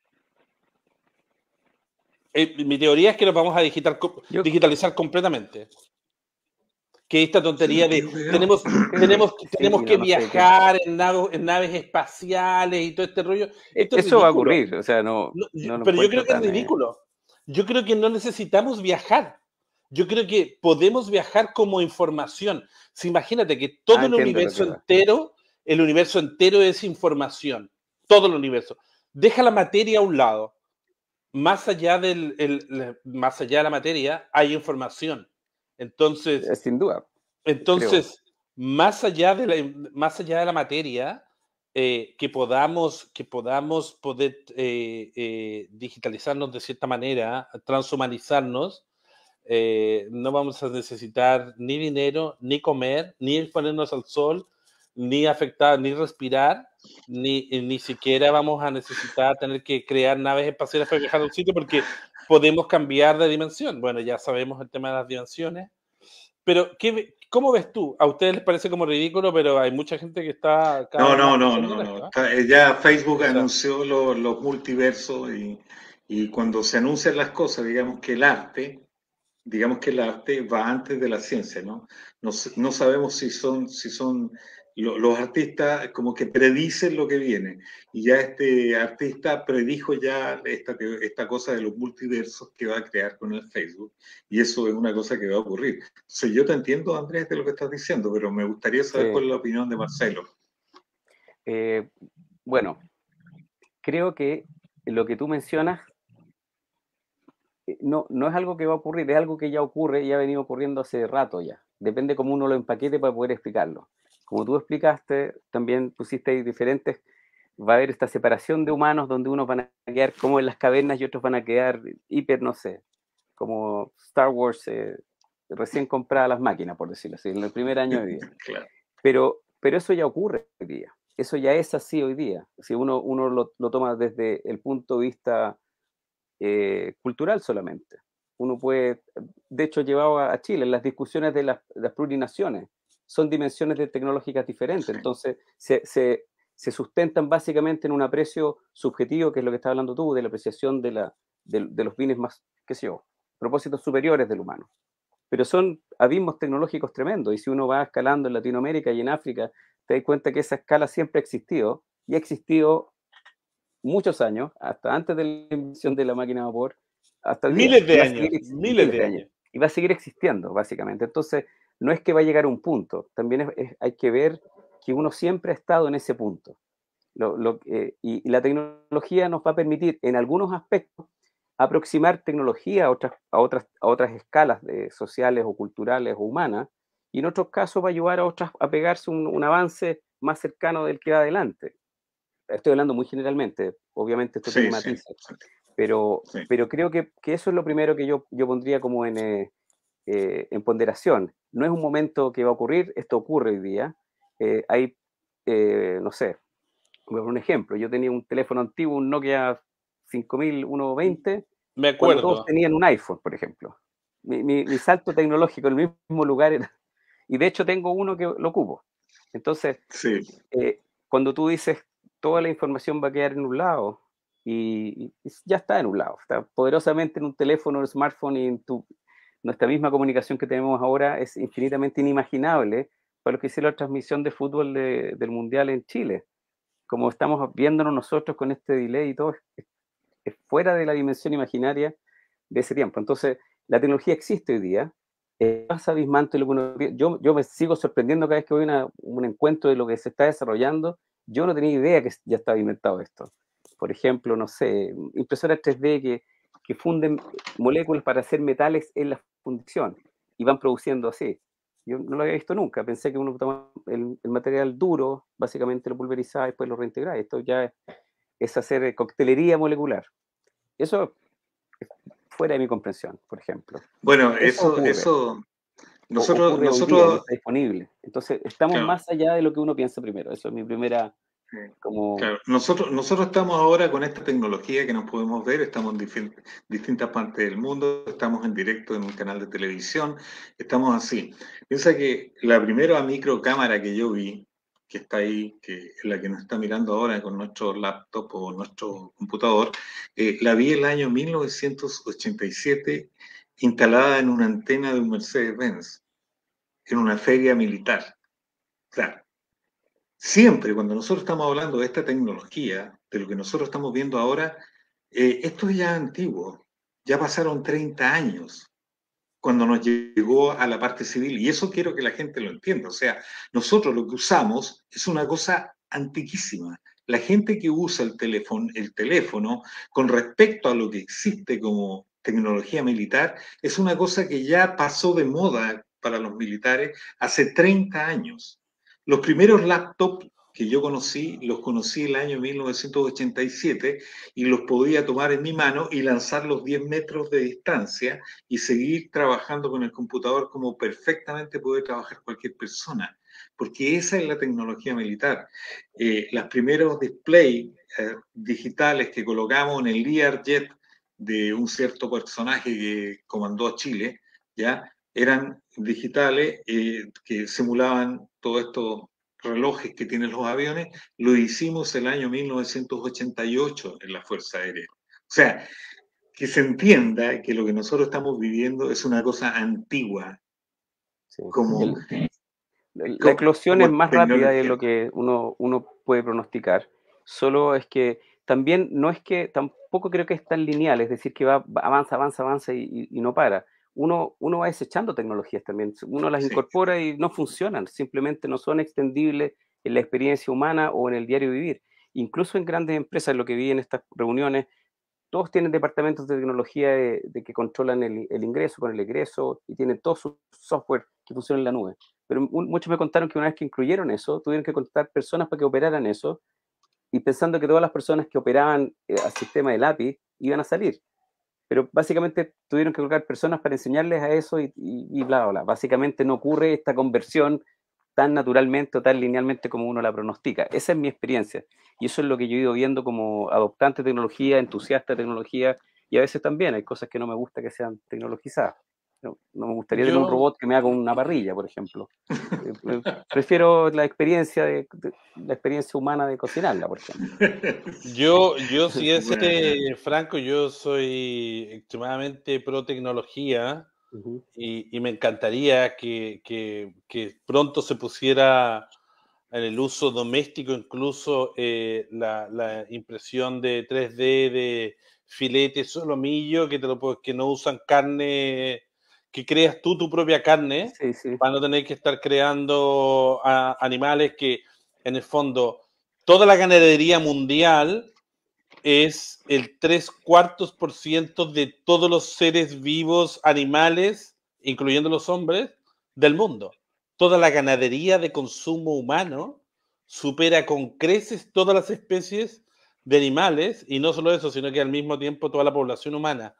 Mi teoría es que lo vamos a digitalizar completamente. Que esta tontería de tenemos que viajar en naves espaciales y todo este rollo.
Eso va a ocurrir, o sea,
pero yo creo que es ridículo. Yo creo que no necesitamos viajar. Yo creo que podemos viajar como información. Si imagínate que todo el universo entero es información. Todo el universo. deja la materia a un lado. Más allá más allá de la materia hay información. Entonces,
Sin duda.
Entonces, más allá de la materia, que podamos poder digitalizarnos de cierta manera, transhumanizarnos, no vamos a necesitar ni dinero, ni comer, ni exponernos al sol, ni afectar, ni respirar, ni siquiera vamos a necesitar tener que crear naves espaciales para viajar a un sitio porque podemos cambiar de dimensión. Bueno, ya sabemos el tema de las dimensiones. Pero, ¿cómo ves tú? A ustedes les parece como ridículo, pero hay mucha gente que está cada vez más pensando en esto, ¿eh?
Ya Facebook
O sea,
anunció los multiversos y cuando se anuncian las cosas, digamos que el arte va antes de la ciencia, ¿no? No sabemos si son los artistas como que predicen lo que viene. Y ya este artista predijo ya esta cosa de los multiversos que va a crear con el Facebook. Y eso es una cosa que va a ocurrir. Entonces, yo te entiendo, Andrés, de lo que estás diciendo, pero me gustaría saber cuál es la opinión de Marcelo.
Bueno, creo que lo que tú mencionas no es algo que va a ocurrir, es algo que ya ocurre y ha venido ocurriendo hace rato ya. Depende cómo uno lo empaquete para poder explicarlo. Como tú explicaste, también pusiste ahí diferentes, va a haber esta separación de humanos donde unos van a quedar como en las cavernas y otros van a quedar hiper, no sé, como Star Wars recién comprada las máquinas, por decirlo así, en el primer año de vida.
Claro.
Pero eso ya ocurre hoy día. Eso ya es así hoy día. Si uno lo toma desde el punto de vista cultural solamente. Uno puede, de hecho, llevado a Chile, las discusiones de las plurinaciones son dimensiones tecnológicas diferentes, entonces se sustentan básicamente en un aprecio subjetivo, que es lo que estás hablando tú, de la apreciación de los bienes más, qué sé yo, propósitos superiores del humano. Pero son abismos tecnológicos tremendos, y si uno va escalando en Latinoamérica y en África, te das cuenta que esa escala siempre ha existido, y ha existido muchos años, hasta antes de la invención de la máquina de vapor, hasta el día.
Miles de años.
Y va a seguir existiendo, básicamente. Entonces, no es que va a llegar a un punto, también hay que ver que uno siempre ha estado en ese punto. Y la tecnología nos va a permitir, en algunos aspectos, aproximar tecnología a otras escalas sociales o culturales o humanas, y en otros casos va a ayudar a otras a pegarse un avance más cercano del que va adelante. Estoy hablando muy generalmente, obviamente esto tiene matices, pero creo que eso es lo primero que yo pondría como en ponderación. No es un momento que va a ocurrir, esto ocurre hoy día. No sé, voy a poner un ejemplo. Yo tenía un teléfono antiguo, un Nokia 5120,
me acuerdo.
cuando todos tenían un iPhone, por ejemplo. Mi salto tecnológico en el mismo lugar era, y de hecho tengo uno que lo ocupo. Entonces, cuando tú dices toda la información va a quedar en un lado, y ya está en un lado, está poderosamente en un teléfono, un smartphone, y nuestra misma comunicación que tenemos ahora es infinitamente inimaginable para los que hicieron la transmisión de fútbol del Mundial en Chile. Como estamos viéndonos nosotros con este delay y todo, es fuera de la dimensión imaginaria de ese tiempo. Entonces, la tecnología existe hoy día, es más abismante lo que uno... Yo me sigo sorprendiendo cada vez que voy a un encuentro de lo que se está desarrollando. Yo no tenía idea que ya estaba inventado esto. Por ejemplo, no sé, impresoras 3D que funden moléculas para hacer metales en la fundición y van produciendo así. Yo no lo había visto nunca. Pensé que uno toma el material duro, básicamente lo pulverizaba y después lo reintegraba. Esto ya es hacer coctelería molecular. Eso es fuera de mi comprensión, por ejemplo.
Bueno, eso nosotros
ocurre hoy día y está disponible. Entonces, estamos más allá de lo que uno piensa primero. Eso es mi primera...
Claro. Nosotros estamos ahora con esta tecnología que nos podemos ver, estamos en distintas partes del mundo, estamos en directo en un canal de televisión, estamos así. Piensa que la primera microcámara que yo vi, que está ahí, que es la que nos está mirando ahora con nuestro laptop o nuestro computador, la vi el año 1987 instalada en una antena de un Mercedes-Benz, en una feria militar. Claro. Siempre cuando nosotros estamos hablando de esta tecnología, de lo que nosotros estamos viendo ahora, esto es ya antiguo, ya pasaron 30 años cuando nos llegó a la parte civil, y eso quiero que la gente lo entienda. O sea, nosotros lo que usamos es una cosa antiquísima, La gente que usa el teléfono con respecto a lo que existe como tecnología militar es una cosa que ya pasó de moda para los militares hace 30 años. Los primeros laptops que yo conocí, los conocí el año 1987 y los podía tomar en mi mano y lanzar los 10 metros de distancia y seguir trabajando con el computador como perfectamente puede trabajar cualquier persona, porque esa es la tecnología militar. Los primeros displays digitales que colocamos en el Learjet de un cierto personaje que comandó a Chile, ¿ya? Eran digitales que simulaban todos estos relojes que tienen los aviones. Lo hicimos el año 1988 en la Fuerza Aérea. O sea, que se entienda que lo que nosotros estamos viviendo es una cosa antigua,
Sí.
como
La eclosión es más rápida de
tecnología.
lo que uno puede pronosticar. Solo es que también no es que, tampoco creo que es tan lineal, es decir, que avanza y no para. Uno va desechando tecnologías también, uno las
Sí.
incorpora y no funcionan, simplemente no son extendibles en la experiencia humana o en el diario vivir. Incluso en grandes empresas, lo que vi en estas reuniones, todos tienen departamentos de tecnología de que controlan el ingreso con el egreso y tienen todo su software que funciona en la nube. Pero muchos me contaron que una vez que incluyeron eso, tuvieron que contratar personas para que operaran eso y pensando que todas las personas que operaban al sistema del API iban a salir. Pero básicamente tuvieron que colocar personas para enseñarles a eso y bla, bla, bla. Básicamente no ocurre esta conversión tan naturalmente o tan linealmente como uno la pronostica. Esa es mi experiencia. Y eso es lo que yo he ido viendo como adoptante de tecnología, entusiasta de tecnología, y a veces también hay cosas que no me gusta que sean tecnologizadas. No me gustaría tener un robot que me haga una parrilla, por ejemplo. Prefiero la experiencia la experiencia humana de cocinarla, por ejemplo.
Yo si es
Bueno.
Franco, yo soy extremadamente pro tecnología y me encantaría que pronto se pusiera en el uso doméstico incluso la impresión de 3D de filetes solomillo que no usan carne, que creas tú tu propia carne
Sí, sí.
para no tener que estar creando animales que en el fondo toda la ganadería mundial es el 3/4% de todos los seres vivos animales, incluyendo los hombres, del mundo. Toda la ganadería de consumo humano supera con creces todas las especies de animales, y no solo eso, sino que al mismo tiempo toda la población humana.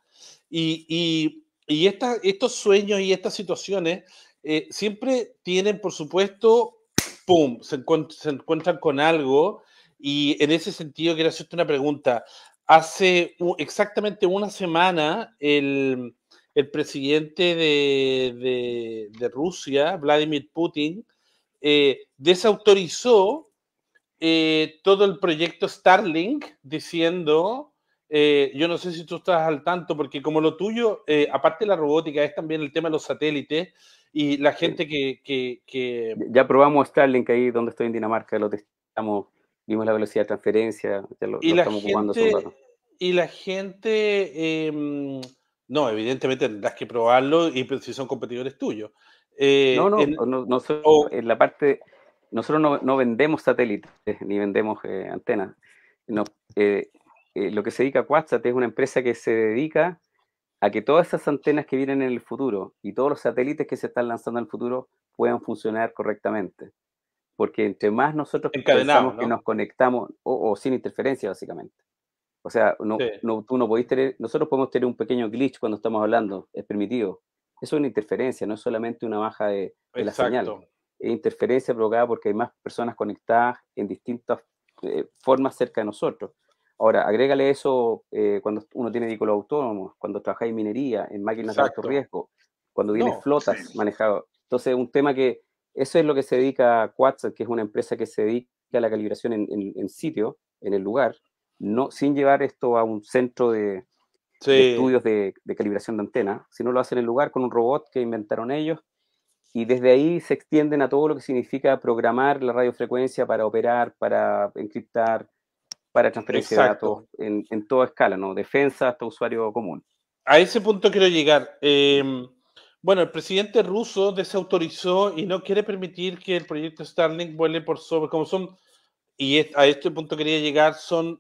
Y estos sueños y estas situaciones siempre tienen, por supuesto, ¡pum!, se encuentran con algo. Y en ese sentido quiero hacerte una pregunta. Hace exactamente una semana el presidente de Rusia, Vladimir Putin, desautorizó todo el proyecto Starlink diciendo, yo no sé si tú estás al tanto, porque como lo tuyo, aparte de la robótica, es también el tema de los satélites y la gente que...
Ya probamos Starlink ahí donde estoy en Dinamarca, lo testamos, vimos la velocidad de transferencia, ya lo estamos ocupando hace un rato.
Y la gente, no, evidentemente tendrás que probarlo y si son competidores tuyos.
En la parte, nosotros no vendemos satélites ni vendemos antenas. No, lo que se dedica a Quadsat es una empresa que se dedica a que todas esas antenas que vienen en el futuro y todos los satélites que se están lanzando en el futuro puedan funcionar correctamente. Porque entre más nosotros pensamos que
¿no?
nos conectamos, o sin interferencia, básicamente. O sea, tú no podés tener, nosotros podemos tener un pequeño glitch cuando estamos hablando, es permitido. Eso es una interferencia, no es solamente una baja de la señal. Es interferencia provocada porque hay más personas conectadas en distintas formas cerca de nosotros. Ahora, agrégale eso cuando uno tiene vehículos autónomos, cuando trabaja en minería, en máquinas de alto riesgo, cuando tienes flotas manejadas. Entonces, un tema que, eso es lo que se dedica a Quadsat, que es una empresa que se dedica a la calibración en sitio, en el lugar, no, sin llevar esto a un centro de estudios de calibración de antena, sino lo hacen en el lugar con un robot que inventaron ellos, y desde ahí se extienden a todo lo que significa programar la radiofrecuencia para operar, para encriptar, para transferencia de datos en toda escala, ¿no? Defensa hasta usuario común.
A ese punto quiero llegar. Bueno, el presidente ruso desautorizó y no quiere permitir que el proyecto Starlink vuele por sobre, como son a este punto quería llegar, son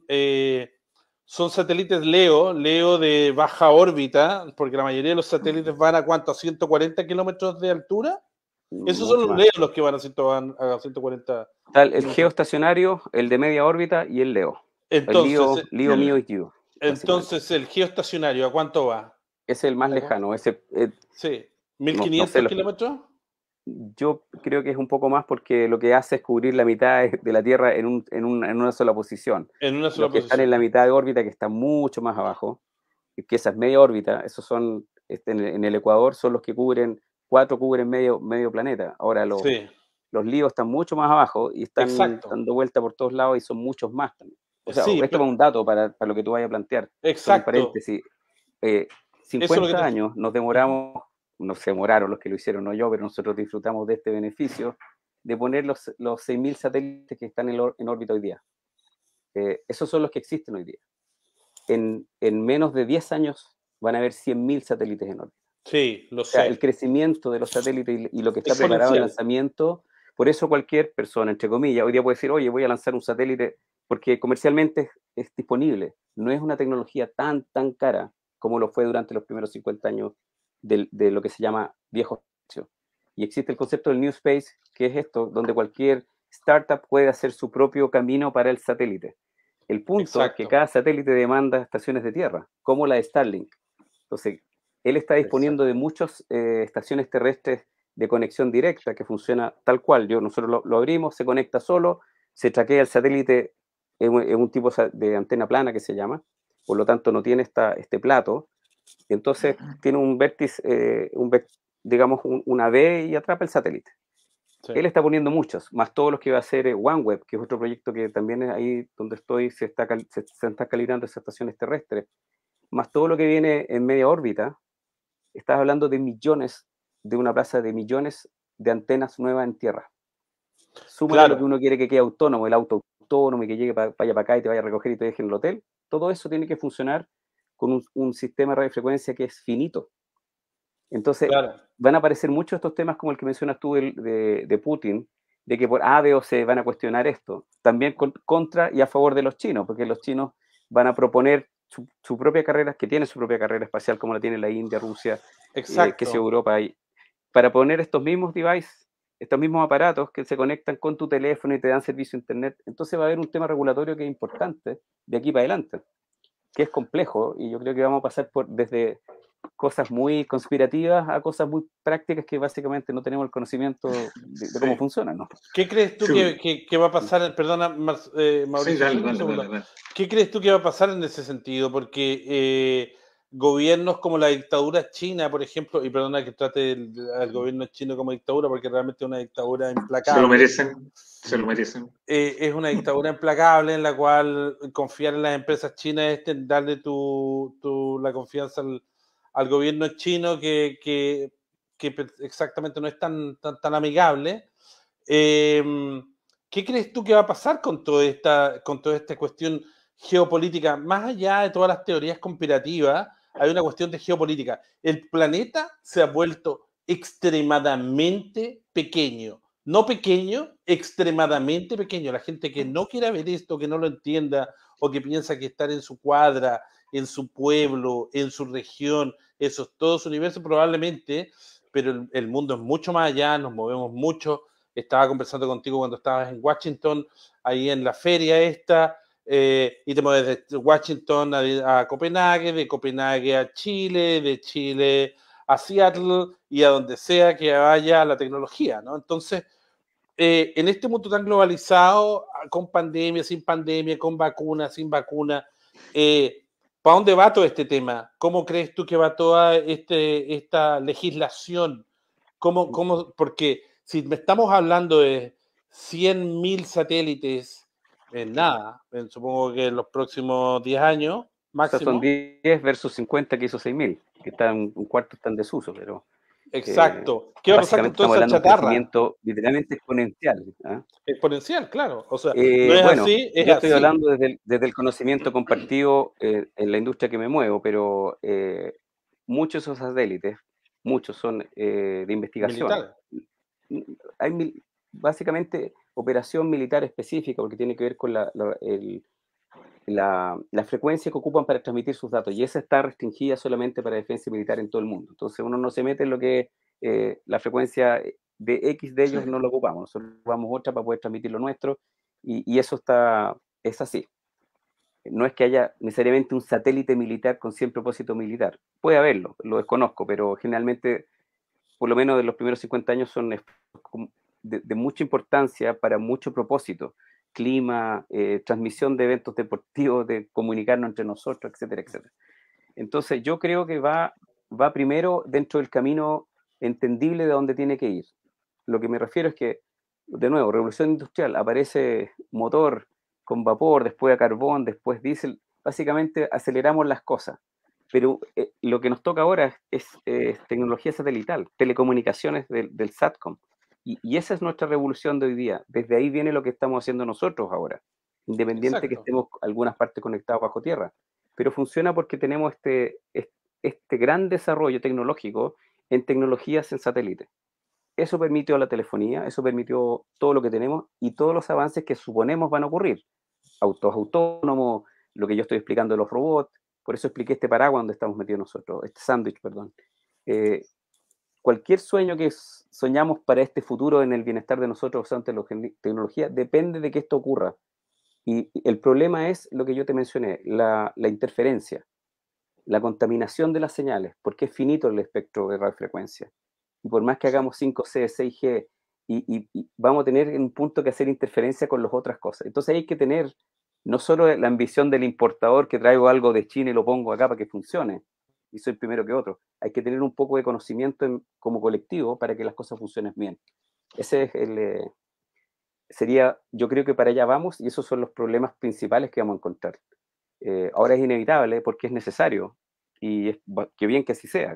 satélites LEO de baja órbita, porque la mayoría de los satélites van a ¿cuánto? ¿A 140 kilómetros de altura? Esos son
mucho
los
más.
LEO los que van a 140.
Está el geoestacionario, el de media órbita y el LEO.
Entonces,
el LEO mío y you.
Entonces, el geoestacionario, ¿a cuánto va?
Es el más lejano. Ese,
sí,
no
1500
sé,
kilómetros.
Yo creo que es un poco más porque lo que hace es cubrir la mitad de la Tierra en una sola posición.
En una sola
Los que
posición.
están en la mitad de órbita, que están mucho más abajo, que esa es media órbita, esos son, en el Ecuador, son los que cubren, 4 cubren medio planeta. Ahora los LEO están mucho más abajo y están dando vuelta por todos lados y son muchos más también. O sea, esto es un dato para lo que tú vayas a plantear.
Exacto.
Un paréntesis. 50 años nos demoramos, no se demoraron los que lo hicieron, no yo, pero nosotros disfrutamos de este beneficio de poner los 6.000 satélites que están en órbita hoy día. Esos son los que existen hoy día. En menos de 10 años van a haber 100.000 satélites en órbita.
Sí, lo sé.
O sea, el crecimiento de los satélites y lo que está preparado el lanzamiento, por eso cualquier persona, entre comillas, hoy día puede decir, oye, voy a lanzar un satélite, porque comercialmente es disponible. No es una tecnología tan cara como lo fue durante los primeros 50 años de lo que se llama viejo espacio. Y existe el concepto del New Space, que es esto, donde cualquier startup puede hacer su propio camino para el satélite. El punto es que cada satélite demanda estaciones de tierra, como la de Starlink. Entonces, él está disponiendo de muchas estaciones terrestres de conexión directa que funciona tal cual. Nosotros lo abrimos, se conecta solo, se traquea el satélite en un tipo de antena plana que se llama, por lo tanto no tiene este plato, y entonces tiene un vértice, digamos una V y atrapa el satélite. Sí. Él está poniendo muchos, más todos los que va a hacer OneWeb, que es otro proyecto que también es ahí donde estoy, se están calibrando esas estaciones terrestres, más todo lo que viene en media órbita. Estás hablando de millones, de una plaza de millones de antenas nuevas en tierra. Súmale lo que uno quiere que quede autónomo, el auto autónomo y que llegue vaya para acá y te vaya a recoger y te deje en el hotel. Todo eso tiene que funcionar con un sistema de radiofrecuencia que es finito. Entonces, van a aparecer muchos estos temas como el que mencionas tú de Putin, de que por A, B o C van a cuestionar esto. También contra y a favor de los chinos, porque los chinos van a proponer su propia carrera, que tiene su propia carrera espacial, como la tiene la India, Rusia, que es Europa, para poner estos mismos devices, estos mismos aparatos que se conectan con tu teléfono y te dan servicio a internet. Entonces va a haber un tema regulatorio que es importante de aquí para adelante, que es complejo, y yo creo que vamos a pasar desde cosas muy conspirativas a cosas muy prácticas que básicamente no tenemos el conocimiento de cómo funcionan, ¿no?
¿Qué crees tú que va a pasar? Perdona, Mauricio.
Sí, dale.
¿Qué crees tú que va a pasar en ese sentido? Porque gobiernos como la dictadura china, por ejemplo, y perdona que trate al gobierno chino como dictadura, porque realmente es una dictadura implacable.
Se lo merecen.
Es una dictadura implacable en la cual confiar en las empresas chinas es darle la confianza al gobierno chino que exactamente no es tan amigable. ¿Qué crees tú que va a pasar con toda esta cuestión geopolítica? Más allá de todas las teorías conspirativas, hay una cuestión de geopolítica. El planeta se ha vuelto extremadamente pequeño. No pequeño, extremadamente pequeño. La gente que no quiera ver esto, que no lo entienda, o que piensa que estar en su cuadra, en su pueblo, en su región, eso es todo su universo, probablemente, pero el mundo es mucho más allá, nos movemos mucho. Estaba conversando contigo cuando estabas en Washington, ahí en la feria esta, y te mueves de Washington a Copenhague, de Copenhague a Chile, de Chile a Seattle y a donde sea que vaya la tecnología, ¿no? Entonces, en este mundo tan globalizado, con pandemia, sin pandemia, con vacuna, sin vacuna, ¿para dónde va todo este tema? ¿Cómo crees tú que va toda esta legislación? Porque si me estamos hablando de 100.000 satélites en nada, supongo que en los próximos 10 años, máximo.
O sea, son 10 versus 50 que hizo 6.000, que un cuarto está en desuso, pero...
Exacto. ¿Qué va a pasar con toda esa chatarra?
Un crecimiento literalmente exponencial.
Exponencial, claro. O sea, no es así, es
yo estoy
así.
hablando desde el conocimiento compartido en la industria que me muevo, pero muchos de esos satélites, muchos son de investigación.
Militares.
Básicamente, operación militar específica, porque tiene que ver con la frecuencia que ocupan para transmitir sus datos, y esa está restringida solamente para defensa militar en todo el mundo. Entonces uno no se mete en lo que la frecuencia de X de ellos no lo ocupamos, nosotros ocupamos otra para poder transmitir lo nuestro, y eso es así. No es que haya necesariamente un satélite militar con 100 propósito militar. Puede haberlo, lo desconozco, pero generalmente, por lo menos de los primeros 50 años, son de mucha importancia para mucho propósito. Clima, transmisión de eventos deportivos, de comunicarnos entre nosotros, etcétera, etcétera. Entonces yo creo que va primero dentro del camino entendible de dónde tiene que ir. Lo que me refiero es que, de nuevo, revolución industrial, aparece motor con vapor, después a carbón, después diésel, básicamente aceleramos las cosas. Pero lo que nos toca ahora es tecnología satelital, telecomunicaciones del SATCOM. Y esa es nuestra revolución de hoy día. Desde ahí viene lo que estamos haciendo nosotros ahora, independiente de que estemos algunas partes conectadas bajo tierra. Pero funciona porque tenemos este gran desarrollo tecnológico en tecnologías en satélite. Eso permitió la telefonía, eso permitió todo lo que tenemos y todos los avances que suponemos van a ocurrir. Autos autónomos, lo que yo estoy explicando de los robots, por eso expliqué este paraguas donde estamos metidos nosotros, este sándwich, perdón. Cualquier sueño que soñamos para este futuro en el bienestar de nosotros usando tecnología depende de que esto ocurra. Y el problema es lo que yo te mencioné, la interferencia, la contaminación de las señales, porque es finito el espectro de radiofrecuencia. Y por más que hagamos 5C, 6G, y vamos a tener un punto que hacer interferencia con las otras cosas. Entonces hay que tener no solo la ambición del importador que traigo algo de China y lo pongo acá para que funcione, y soy primero que otro. Hay que tener un poco de conocimiento como colectivo para que las cosas funcionen bien. Ese es sería, yo creo que para allá vamos, y esos son los problemas principales que vamos a encontrar. Ahora es inevitable porque es necesario, y qué bien que así sea.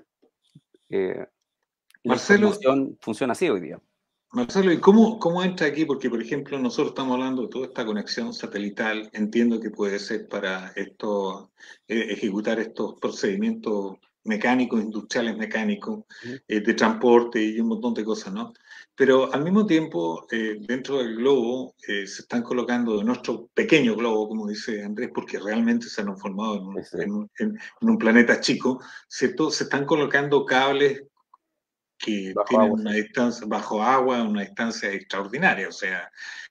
Marcelo,
la información funciona así hoy día.
Marcelo, ¿y cómo entra aquí? Porque, por ejemplo, nosotros estamos hablando de toda esta conexión satelital. Entiendo que puede ser para ejecutar estos procedimientos mecánicos, industriales mecánicos, de transporte y un montón de cosas, ¿no? Pero al mismo tiempo, dentro del globo, se están colocando, de nuestro pequeño globo, como dice Andrés, porque realmente se han formado en un planeta chico, ¿cierto? Se están colocando cables que tienen una distancia bajo agua, una distancia extraordinaria. O sea,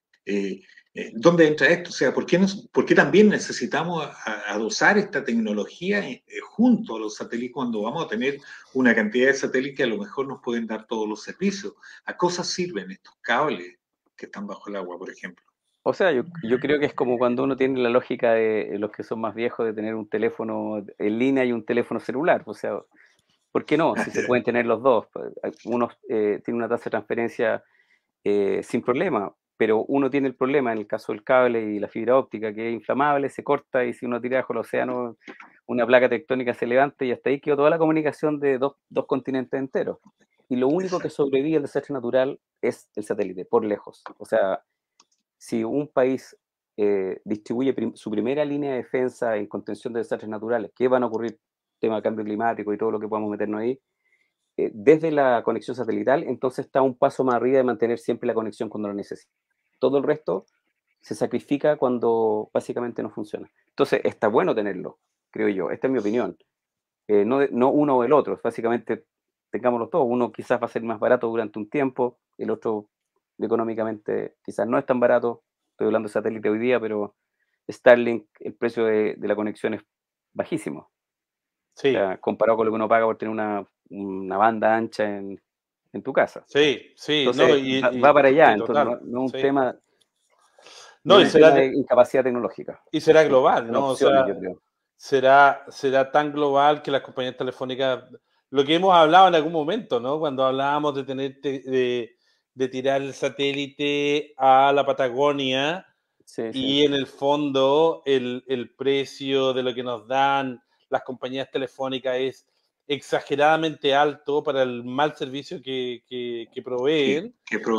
¿dónde entra esto? O sea, ¿por qué también necesitamos adosar esta tecnología junto a los satélites cuando vamos a tener una cantidad de satélites que a lo mejor nos pueden dar todos los servicios? ¿A cosas sirven estos cables que están bajo el agua, por ejemplo?
O sea, yo creo que es como cuando uno tiene la lógica de los que son más viejos de tener un teléfono en línea y un teléfono celular. O sea, ¿por qué no? Si se pueden tener los dos. Uno tiene una tasa de transferencia sin problema, pero uno tiene el problema en el caso del cable y la fibra óptica, que es inflamable, se corta, y si uno tira bajo el océano, una placa tectónica se levanta y hasta ahí quedó toda la comunicación de dos continentes enteros. Y lo único que sobrevive al desastre natural es el satélite, por lejos. O sea, si un país distribuye su primera línea de defensa en contención de desastres naturales, ¿qué van a ocurrir? Tema de cambio climático y todo lo que podamos meternos ahí, desde la conexión satelital, entonces está un paso más arriba de mantener siempre la conexión cuando lo necesita. Todo el resto se sacrifica cuando básicamente no funciona. Entonces está bueno tenerlo, creo yo. Esta es mi opinión. No uno o el otro, básicamente tengámoslo todos. Uno quizás va a ser más barato durante un tiempo, el otro económicamente quizás no es tan barato. Estoy hablando de satélite hoy día, pero Starlink, el precio de la conexión es bajísimo. Sí. O sea, comparado con lo que uno paga por tener una banda ancha en tu casa.
Sí, sí.
Entonces, va para allá, entonces no es un tema,
no, y será
de incapacidad tecnológica.
Y será global, ¿no?
Opciones,
o sea,
yo creo.
Será tan global que las compañías telefónicas, lo que hemos hablado en algún momento, ¿no? Cuando hablábamos de tener de tirar el satélite a la Patagonia, y en el fondo el precio de lo que nos dan las compañías telefónicas es exageradamente alto para el mal servicio que proveen,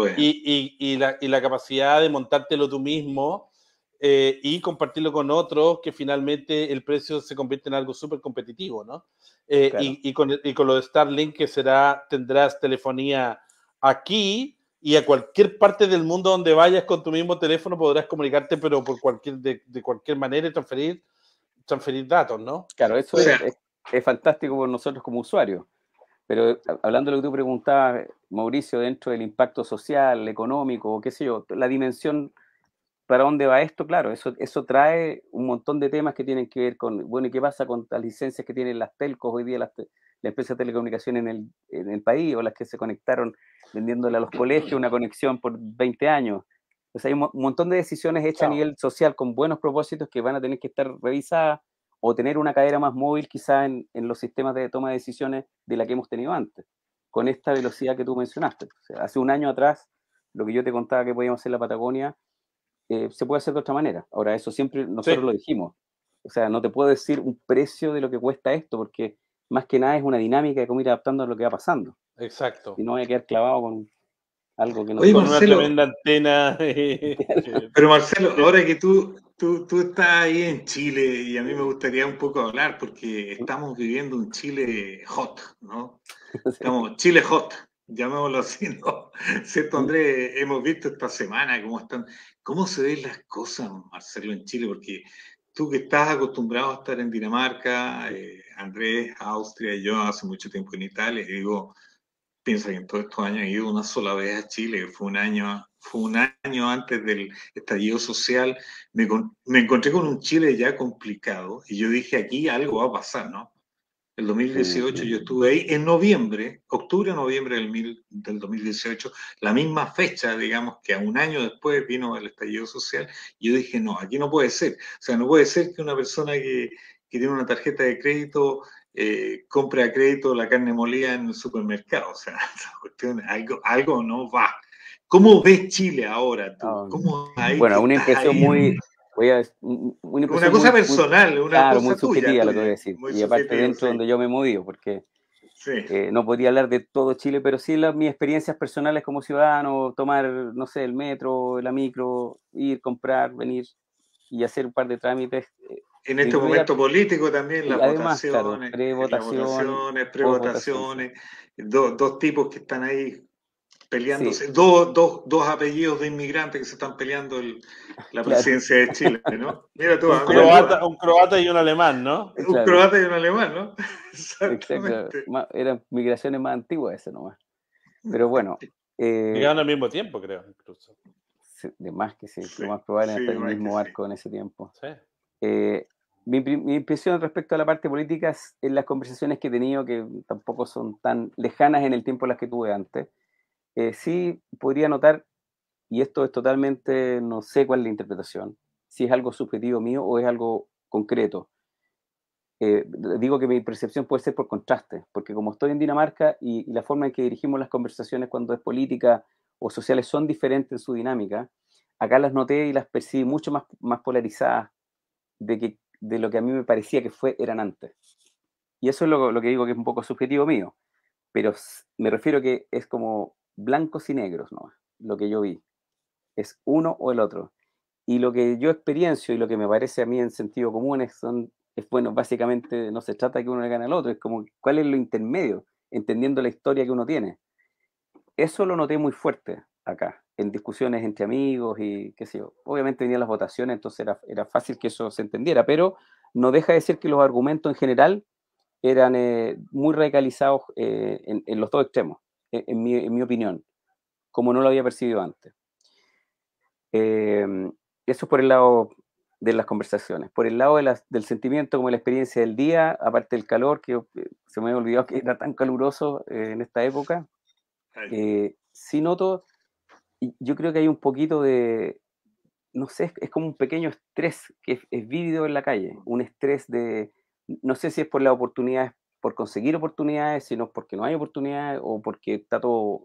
y la capacidad de montártelo tú mismo y compartirlo con otros, que finalmente el precio se convierte en algo súper competitivo, ¿no? Claro. Y con lo de Starlink, que tendrás telefonía aquí y a cualquier parte del mundo donde vayas con tu mismo teléfono podrás comunicarte, pero por de cualquier manera y transferir datos, ¿no?
Claro, eso
O sea,
es fantástico por nosotros como usuarios. Pero hablando de lo que tú preguntabas, Mauricio, dentro del impacto social, económico, qué sé yo, la dimensión para dónde va esto, claro, eso trae un montón de temas que tienen que ver con, bueno, ¿y qué pasa con las licencias que tienen las telcos hoy día, la empresa de telecomunicaciones en el país, o las que se conectaron vendiéndole a los colegios una conexión por 20 años? O sea, hay un montón de decisiones hechas a nivel social con buenos propósitos que van a tener que estar revisadas, o tener una cadera más móvil quizá en los sistemas de toma de decisiones de la que hemos tenido antes, con esta velocidad que tú mencionaste. O sea, hace un año atrás, lo que yo te contaba que podíamos hacer en la Patagonia, se puede hacer de otra manera. Ahora, eso siempre nosotros lo dijimos. O sea, no te puedo decir un precio de lo que cuesta esto, porque más que nada es una dinámica de cómo ir adaptando a lo que va pasando.
Exacto.
Y no voy a quedar clavado con algo que no
Oye,
sé.
Con
Marcelo,
una tremenda antena.
pero Marcelo, ahora que tú estás ahí en Chile y a mí me gustaría un poco hablar porque estamos viviendo un Chile hot, ¿no? Estamos Chile hot, llamémoslo así, ¿no? ¿Cierto, Andrés? Hemos visto esta semana cómo se ven las cosas, Marcelo, en Chile, porque tú que estás acostumbrado a estar en Dinamarca, Andrés, Austria, y yo hace mucho tiempo en Italia, y digo, piensa que en todos estos años he ido una sola vez a Chile, que fue un año antes del estallido social. Me encontré con un Chile ya complicado y yo dije, aquí algo va a pasar, ¿no? El 2018 yo estuve ahí en noviembre, octubre o noviembre del 2018, la misma fecha, digamos, que a un año después vino el estallido social, y yo dije, no, aquí no puede ser. O sea, no puede ser que una persona que tiene una tarjeta de crédito compre a crédito la carne molida en el supermercado. O sea, esa cuestión, algo no va. ¿Cómo ves Chile ahora tú? ¿Cómo ahí
Bueno,
que
una
estás
impresión
ahí?
una
Una
impresión
cosa
muy,
personal, una
claro, muy
cosa tuya,
subjetiva lo que voy a decir.
muy
Y aparte
subjetiva,
dentro
sí.
donde yo me he movido, porque
Sí.
no podría hablar de todo Chile, pero sí mis experiencias personales como ciudadano, tomar, no sé, el metro, la micro, ir, comprar, venir y hacer un par de trámites.
En
Mi
este
primera,
momento político también,
y además, claro,
las
pre-votación,
votaciones,
post-votación, sí.
prevotaciones, dos tipos que están ahí
Sí,
peleándose, dos apellidos de inmigrantes que se están peleando la
claro,
presidencia de Chile, ¿no? Mira tú,
bueno,
Un croata y un alemán, ¿no?
un
claro,
croata y un alemán, ¿no?
exacto.
Exactamente.
Eran migraciones más antiguas ese nomás. Pero bueno,
Llegaron al mismo tiempo, creo, incluso.
de más que sí,
Sí,
lo más probable es
sí,
estar en el
más que
mismo
sí.
barco en ese tiempo.
Sí.
Mi impresión respecto a la parte política es en las conversaciones que he tenido, que tampoco son tan lejanas en el tiempo las que tuve antes. Sí podría notar, y esto es totalmente, no sé cuál es la interpretación, si es algo subjetivo mío o es algo concreto. Digo que mi percepción puede ser por contraste, porque como estoy en Dinamarca y la forma en que dirigimos las conversaciones cuando es política o sociales son diferentes en su dinámica, acá las noté y las percibí mucho más polarizadas de lo que a mí me parecía que eran antes. Y eso es lo que digo que es un poco subjetivo mío, pero me refiero que es como blancos y negros, ¿no? Lo que yo vi. Es uno o el otro. Y lo que yo experiencio y lo que me parece a mí en sentido común bueno, básicamente no se trata de que uno le gane al otro, es como cuál es lo intermedio, entendiendo la historia que uno tiene. Eso lo noté muy fuerte acá, en discusiones entre amigos y qué sé yo. Obviamente venían las votaciones, entonces era fácil que eso se entendiera, pero no deja de ser que los argumentos en general eran muy radicalizados en los dos extremos, en mi opinión, como no lo había percibido antes. Eso por el lado de las conversaciones. Por el lado del sentimiento, como la experiencia del día, aparte del calor, que se me había olvidado que era tan caluroso en esta época, sí noto, y yo creo que hay un poquito de, no sé, es como un pequeño estrés que es vívido en la calle, un estrés no sé si es por las oportunidades, por conseguir oportunidades, sino porque no hay oportunidades o porque está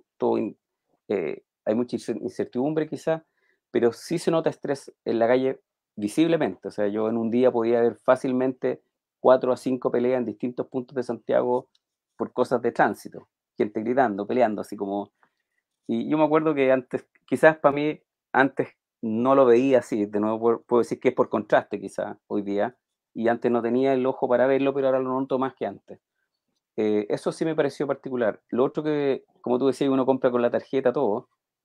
hay mucha incertidumbre quizás, pero sí se nota estrés en la calle visiblemente. O sea, yo en un día podía ver fácilmente 4 a 5 peleas en distintos puntos de Santiago por cosas de tránsito, gente gritando, peleando, así como... Y yo me acuerdo que antes, quizás para mí, antes no lo veía así, de nuevo puedo decir que es por contraste quizás hoy día, y antes no tenía el ojo para verlo, pero ahora lo noto más que antes. Eso sí me pareció particular. Lo otro que, como tú decías, uno compra con la tarjeta todo,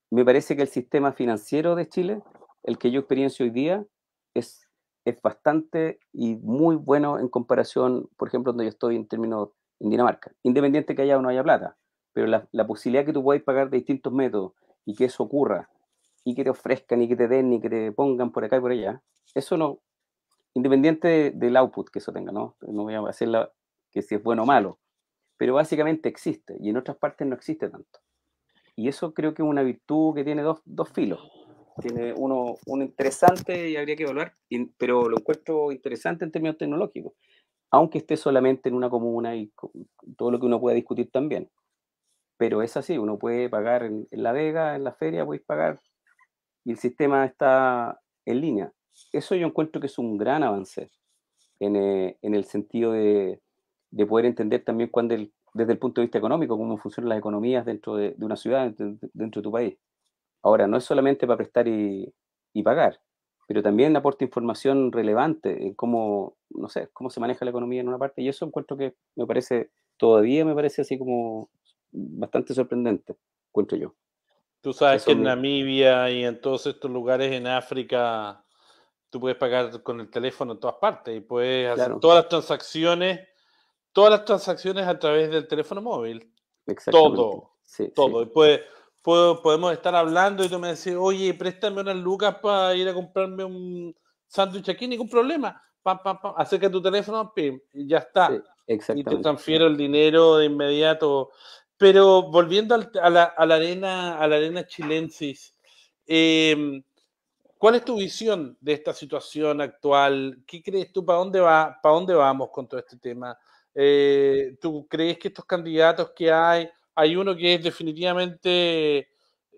me parece que el sistema financiero de Chile, el que yo experiencio hoy día, es bastante y muy bueno en comparación, por ejemplo, donde yo estoy en términos en Dinamarca. Independiente que haya o no haya plata, pero la posibilidad que tú puedas pagar de distintos métodos y que eso ocurra, y que te ofrezcan, y que te den, y que te pongan por acá y por allá, eso no, independiente del output que eso tenga, ¿no? No voy a hacerla que si es bueno o malo, pero básicamente existe, y en otras partes no existe tanto. Y eso creo que es una virtud que tiene dos filos. Tiene uno interesante y habría que evaluar, pero lo encuentro interesante en términos tecnológicos, aunque esté solamente en una comuna y todo lo que uno pueda discutir también. Pero es así, uno puede pagar en La Vega, en la feria, puedes pagar y el sistema está en línea. Eso yo encuentro que es un gran avance en el sentido de poder entender también desde el punto de vista económico cómo funcionan las economías dentro de una ciudad, dentro de tu país. Ahora, no es solamente para prestar y pagar, pero también aporta información relevante en cómo, no sé, cómo se maneja la economía en una parte, y eso encuentro que todavía me parece así como bastante sorprendente, encuentro yo.
Tú sabes
Eso
que en Namibia y en todos estos lugares en África tú puedes pagar con el teléfono en todas partes y puedes hacer
claro,
todas las transacciones a través del teléfono móvil.
exactamente. Sí,
Todo.
sí.
Y podemos estar hablando y tú me decís, oye, préstame unas lucas para ir a comprarme un sándwich aquí, ningún problema. Pam, pam, pam, acerca tu teléfono, pim, y ya está.
Sí,
Y te
exactamente.
transfiero el dinero de inmediato. Pero volviendo a la arena chilensis, ¿cuál es tu visión de esta situación actual? ¿Qué crees tú? Para dónde vamos con todo este tema? ¿Tú crees que estos candidatos que hay uno que es definitivamente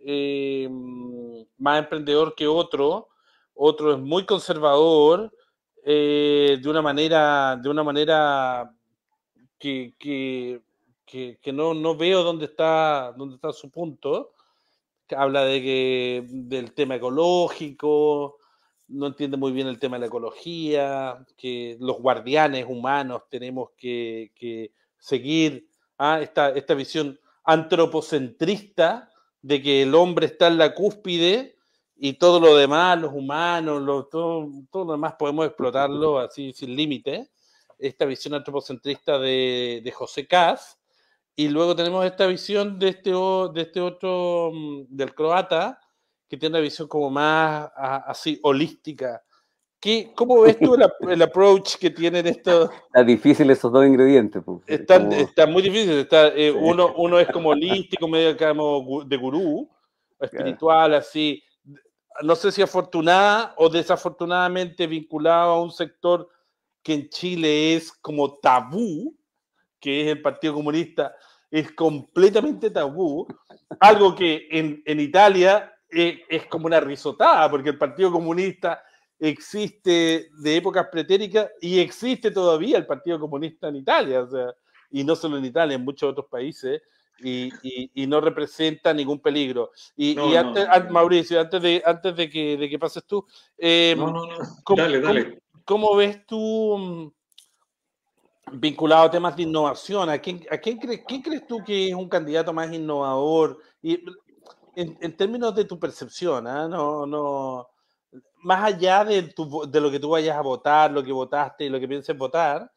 más emprendedor que otro es muy conservador, de una manera que no veo dónde está su punto, que habla del tema ecológico, no entiende muy bien el tema de la ecología, que los guardianes humanos tenemos que seguir esta visión antropocentrista de que el hombre está en la cúspide y todo lo demás, los humanos, todo lo demás podemos explotarlo así sin límite. Esta visión antropocentrista de José Kass. Y luego tenemos esta visión de este otro, del croata, que tiene una visión como más así holística. ¿Cómo ves tú el approach que tienen estos?
Está difícil esos dos ingredientes. Pues.
Está muy difícil.
Sí.
Uno es como holístico, medio como de gurú, espiritual, así. No sé si afortunada o desafortunadamente vinculado a un sector que en Chile es como tabú, que es el Partido Comunista, es completamente tabú, algo que en Italia es como una risotada, porque el Partido Comunista existe de épocas pretéritas y existe todavía el Partido Comunista en Italia, o sea, y no solo en Italia, en muchos otros países, y no representa ningún peligro. Mauricio, antes de que pases tú,
Dale.
¿cómo ves tú vinculado a temas de innovación? ¿Quién crees tú que es un candidato más innovador? Y en términos de tu percepción, más allá de lo que tú vayas a votar, lo que votaste y lo que pienses votar,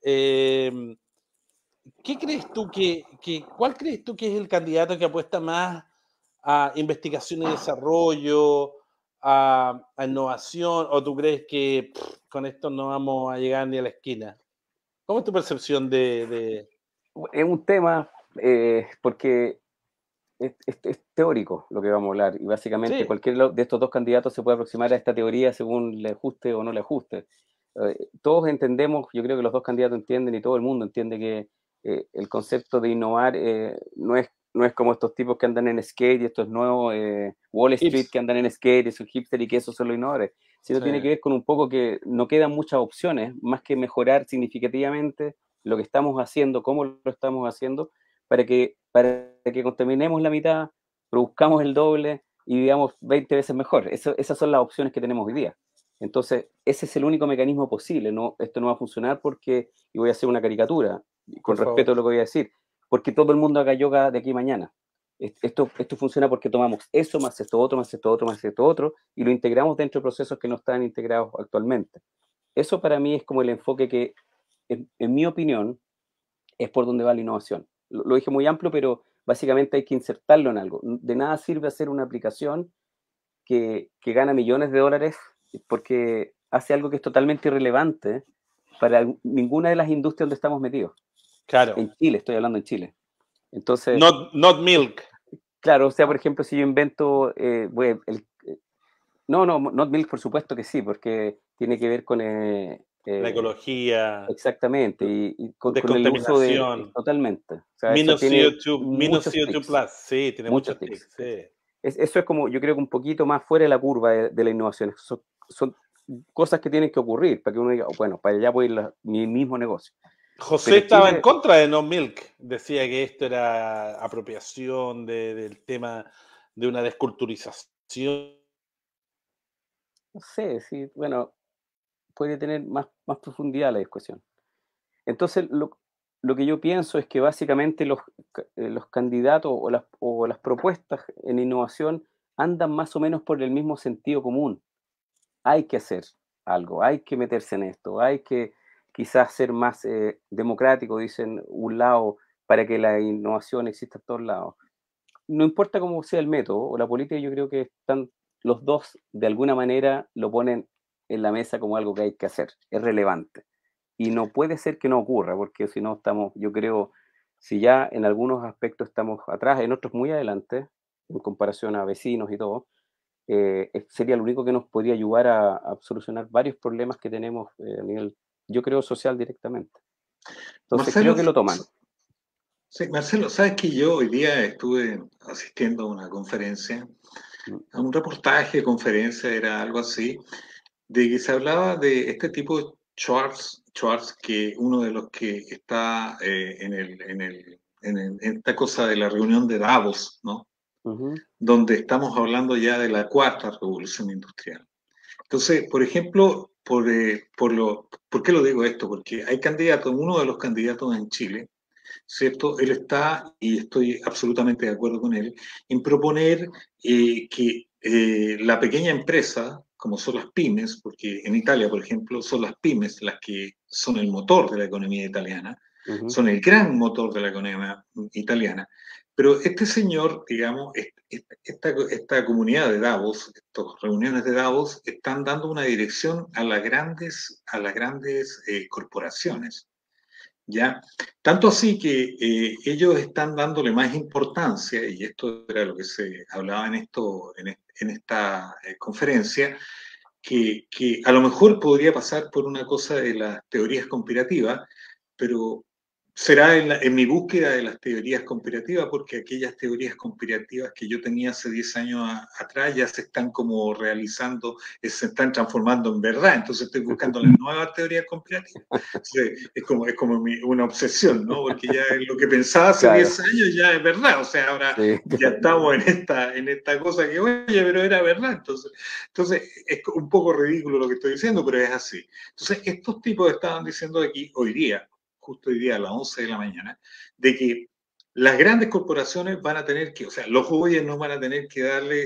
¿cuál crees tú que es el candidato que apuesta más a investigación y desarrollo, a innovación, o tú crees que con esto no vamos a llegar ni a la esquina? ¿Cómo es tu percepción de...?
Es un tema porque es teórico lo que vamos a hablar y básicamente
Sí.
cualquiera de estos dos candidatos se puede aproximar a esta teoría según le ajuste o no le ajuste. Todos entendemos, yo creo que los dos candidatos entienden y todo el mundo entiende que el concepto de innovar no es como estos tipos que andan en skate y estos nuevos Wall Street que andan en skate y sus hipster y que esos son los innovadores, sino tiene que ver con un poco que no quedan muchas opciones más que mejorar significativamente lo que estamos haciendo, cómo lo estamos haciendo, para que contaminemos la mitad, produzcamos el doble y vivamos 20 veces mejor. Esas son las opciones que tenemos hoy día. Entonces, ese es el único mecanismo posible. Esto no va a funcionar porque, y voy a hacer una caricatura, con respeto a lo que voy a decir, porque todo el mundo haga yoga de aquí a mañana. Esto funciona porque tomamos eso, más esto otro, más esto otro, más esto otro, y lo integramos dentro de procesos que no están integrados actualmente. Eso para mí es como el enfoque que, en mi opinión, es por donde va la innovación. Lo dije muy amplio, pero básicamente hay que insertarlo en algo. De nada sirve hacer una aplicación que gana millones de dólares porque hace algo que es totalmente irrelevante para ninguna de las industrias donde estamos metidos.
Claro.
En Chile, estoy hablando en Chile. Entonces,
not milk.
Claro, o sea, por ejemplo, si yo invento, not milk, por supuesto que sí, porque tiene que ver con
la ecología.
Exactamente, y con el uso totalmente. O sea,
menos CO2 plus, sí, tiene muchos tics. Sí.
Eso es como, yo creo que un poquito más fuera de la curva de la innovación. Son cosas que tienen que ocurrir para que uno diga, bueno, para allá voy a ir mi mismo negocio.
José estaba en contra de No Milk, decía que esto era apropiación del tema de una desculturización.
No sé, sí, bueno, puede tener más profundidad la discusión. Entonces, lo que yo pienso es que básicamente los candidatos o las propuestas en innovación andan más o menos por el mismo sentido común. Hay que hacer algo, hay que meterse en esto, hay que quizás ser más democrático, dicen un lado, para que la innovación exista en todos lados. No importa cómo sea el método o la política, yo creo que están los dos, de alguna manera, lo ponen en la mesa como algo que hay que hacer, es relevante. Y no puede ser que no ocurra, porque si no estamos, yo creo, si ya en algunos aspectos estamos atrás, en otros muy adelante, en comparación a vecinos y todo, sería lo único que nos podría ayudar a solucionar varios problemas que tenemos a nivel, yo creo, social directamente. Entonces,
Marcelo,
creo que lo toman.
Sí, Marcelo, sabes que yo hoy día estuve asistiendo a una conferencia, a un reportaje de conferencia, era algo así, de que se hablaba de este tipo de Schwartz, que uno de los que está en esta cosa de la reunión de Davos, ¿no? Donde estamos hablando ya de la cuarta revolución industrial. Entonces, por ejemplo, ¿por qué lo digo esto? Porque hay candidatos, uno de los candidatos en Chile, ¿cierto? Él está, y estoy absolutamente de acuerdo con él, en proponer que la pequeña empresa, como son las pymes, porque en Italia, por ejemplo, son las pymes las que son el motor de la economía italiana, son el gran motor de la economía italiana, pero este señor, digamos, esta comunidad de Davos, estas reuniones de Davos, están dando una dirección a las grandes corporaciones. ¿Ya? Tanto así que ellos están dándole más importancia, y esto era lo que se hablaba en esta conferencia, que a lo mejor podría pasar por una cosa de las teorías conspirativas, pero será en mi búsqueda de las teorías conspirativas, porque aquellas teorías conspirativas que yo tenía hace 10 años atrás ya se están como realizando, se están transformando en verdad, entonces estoy buscando las nuevas teorías conspirativas. Entonces, es como una obsesión, ¿no? Porque ya lo que pensaba hace 10 años ya es verdad, o sea, ahora ya estamos en esta cosa que, oye, pero era verdad, entonces es un poco ridículo lo que estoy diciendo, pero es así. Entonces, estos tipos estaban diciendo aquí justo hoy día a las 11 de la mañana, de que las grandes corporaciones van a tener que, o sea, los gobiernos van a tener que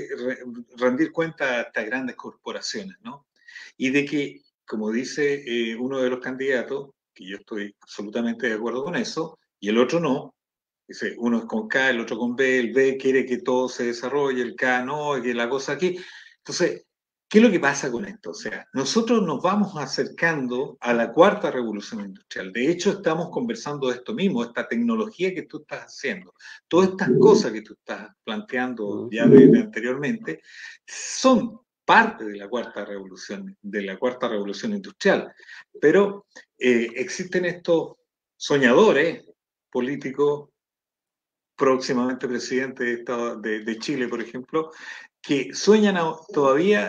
rendir cuenta a estas grandes corporaciones, ¿no? Y de que, como dice uno de los candidatos, que yo estoy absolutamente de acuerdo con eso, y el otro no, dice, uno es con K, el otro con B, el B quiere que todo se desarrolle, el K no, que la cosa aquí. Entonces, ¿qué es lo que pasa con esto? O sea, nosotros nos vamos acercando a la cuarta revolución industrial. De hecho, estamos conversando de esto mismo, esta tecnología que tú estás haciendo, todas estas cosas que tú estás planteando ya desde anteriormente, son parte de la cuarta revolución industrial. Pero existen estos soñadores políticos, próximamente presidente de Chile, por ejemplo, que sueñan todavía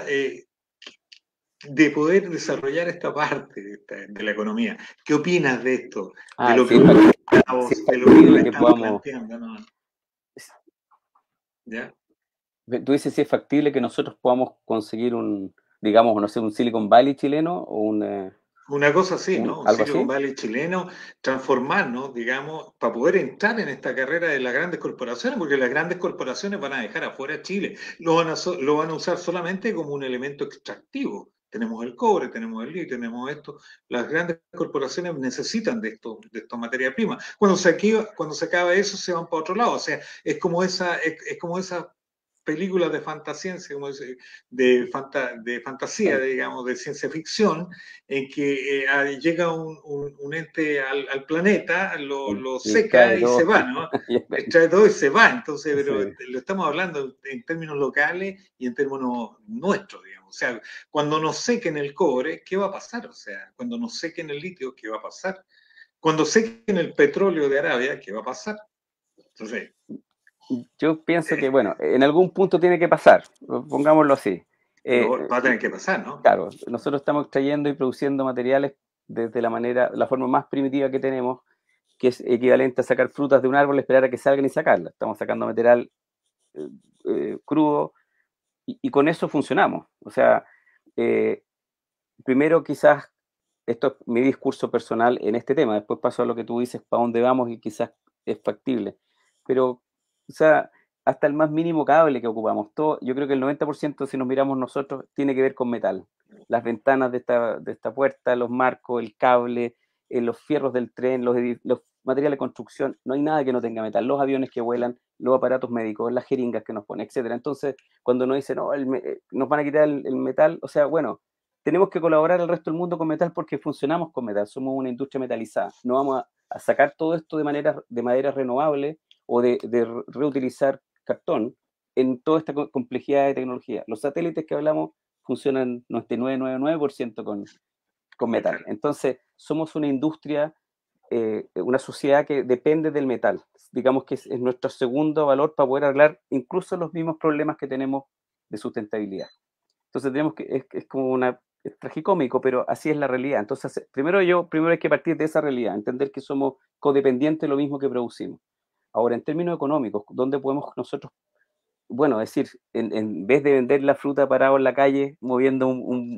de poder desarrollar esta parte de la economía. ¿Qué opinas de esto? De lo que estamos planteando, ¿no? ¿Ya?
Tú dices si es factible que nosotros podamos conseguir digamos, no sé, un Silicon Valley chileno o un...
Una cosa así, ¿no? Un
¿Algo así?
Silicon Valley chileno, transformarnos, digamos, para poder entrar en esta carrera de las grandes corporaciones, porque las grandes corporaciones van a dejar afuera Chile, lo van a usar solamente como un elemento extractivo. Tenemos el cobre, tenemos el litio, tenemos esto. Las grandes corporaciones necesitan de esto materia prima. Cuando se acaba eso, se van para otro lado. O sea, es como esa películas de fantasía, como de fantasía, digamos, de ciencia ficción, en que llega un ente al planeta, lo
Y extrae
seca y se
todo.
va, ¿no? Extrae todo y se va. Entonces, pero
Sí.
lo estamos hablando en términos locales y en términos nuestros, digamos. O sea, cuando nos sequen el cobre, ¿qué va a pasar? O sea, cuando nos sequen el litio, ¿qué va a pasar? Cuando sequen el petróleo de Arabia, ¿qué va a pasar? Entonces,
Yo pienso que, bueno, en algún punto tiene que pasar, pongámoslo así.
pero va a tener que pasar, ¿no?
Claro, nosotros estamos extrayendo y produciendo materiales desde la forma más primitiva que tenemos, que es equivalente a sacar frutas de un árbol, esperar a que salgan y sacarlas. Estamos sacando material crudo y con eso funcionamos. O sea, primero quizás, esto es mi discurso personal en este tema, después paso a lo que tú dices, para dónde vamos y quizás es factible. Pero, o sea, hasta el más mínimo cable que ocupamos, todo, yo creo que el 90%, si nos miramos nosotros, tiene que ver con metal. Las ventanas de esta puerta, los marcos, el cable, los fierros del tren, los materiales de construcción, no hay nada que no tenga metal. Los aviones que vuelan, los aparatos médicos, las jeringas que nos ponen, etcétera. Entonces, cuando nos dicen, no, nos van a quitar el metal, o sea, bueno, tenemos que colaborar el resto del mundo con metal porque funcionamos con metal, somos una industria metalizada. No vamos a sacar todo esto de madera renovable o de reutilizar cartón en toda esta complejidad de tecnología. Los satélites que hablamos funcionan 99,99% con metal. Entonces, somos una industria, una sociedad que depende del metal. Digamos que es nuestro segundo valor para poder arreglar incluso los mismos problemas que tenemos de sustentabilidad. Entonces tenemos que, es como es tragicómico, pero así es la realidad. Entonces, primero hay que partir de esa realidad, entender que somos codependientes de lo mismo que producimos. Ahora, en términos económicos, ¿dónde podemos nosotros, bueno, decir, en vez de vender la fruta parado en la calle, moviendo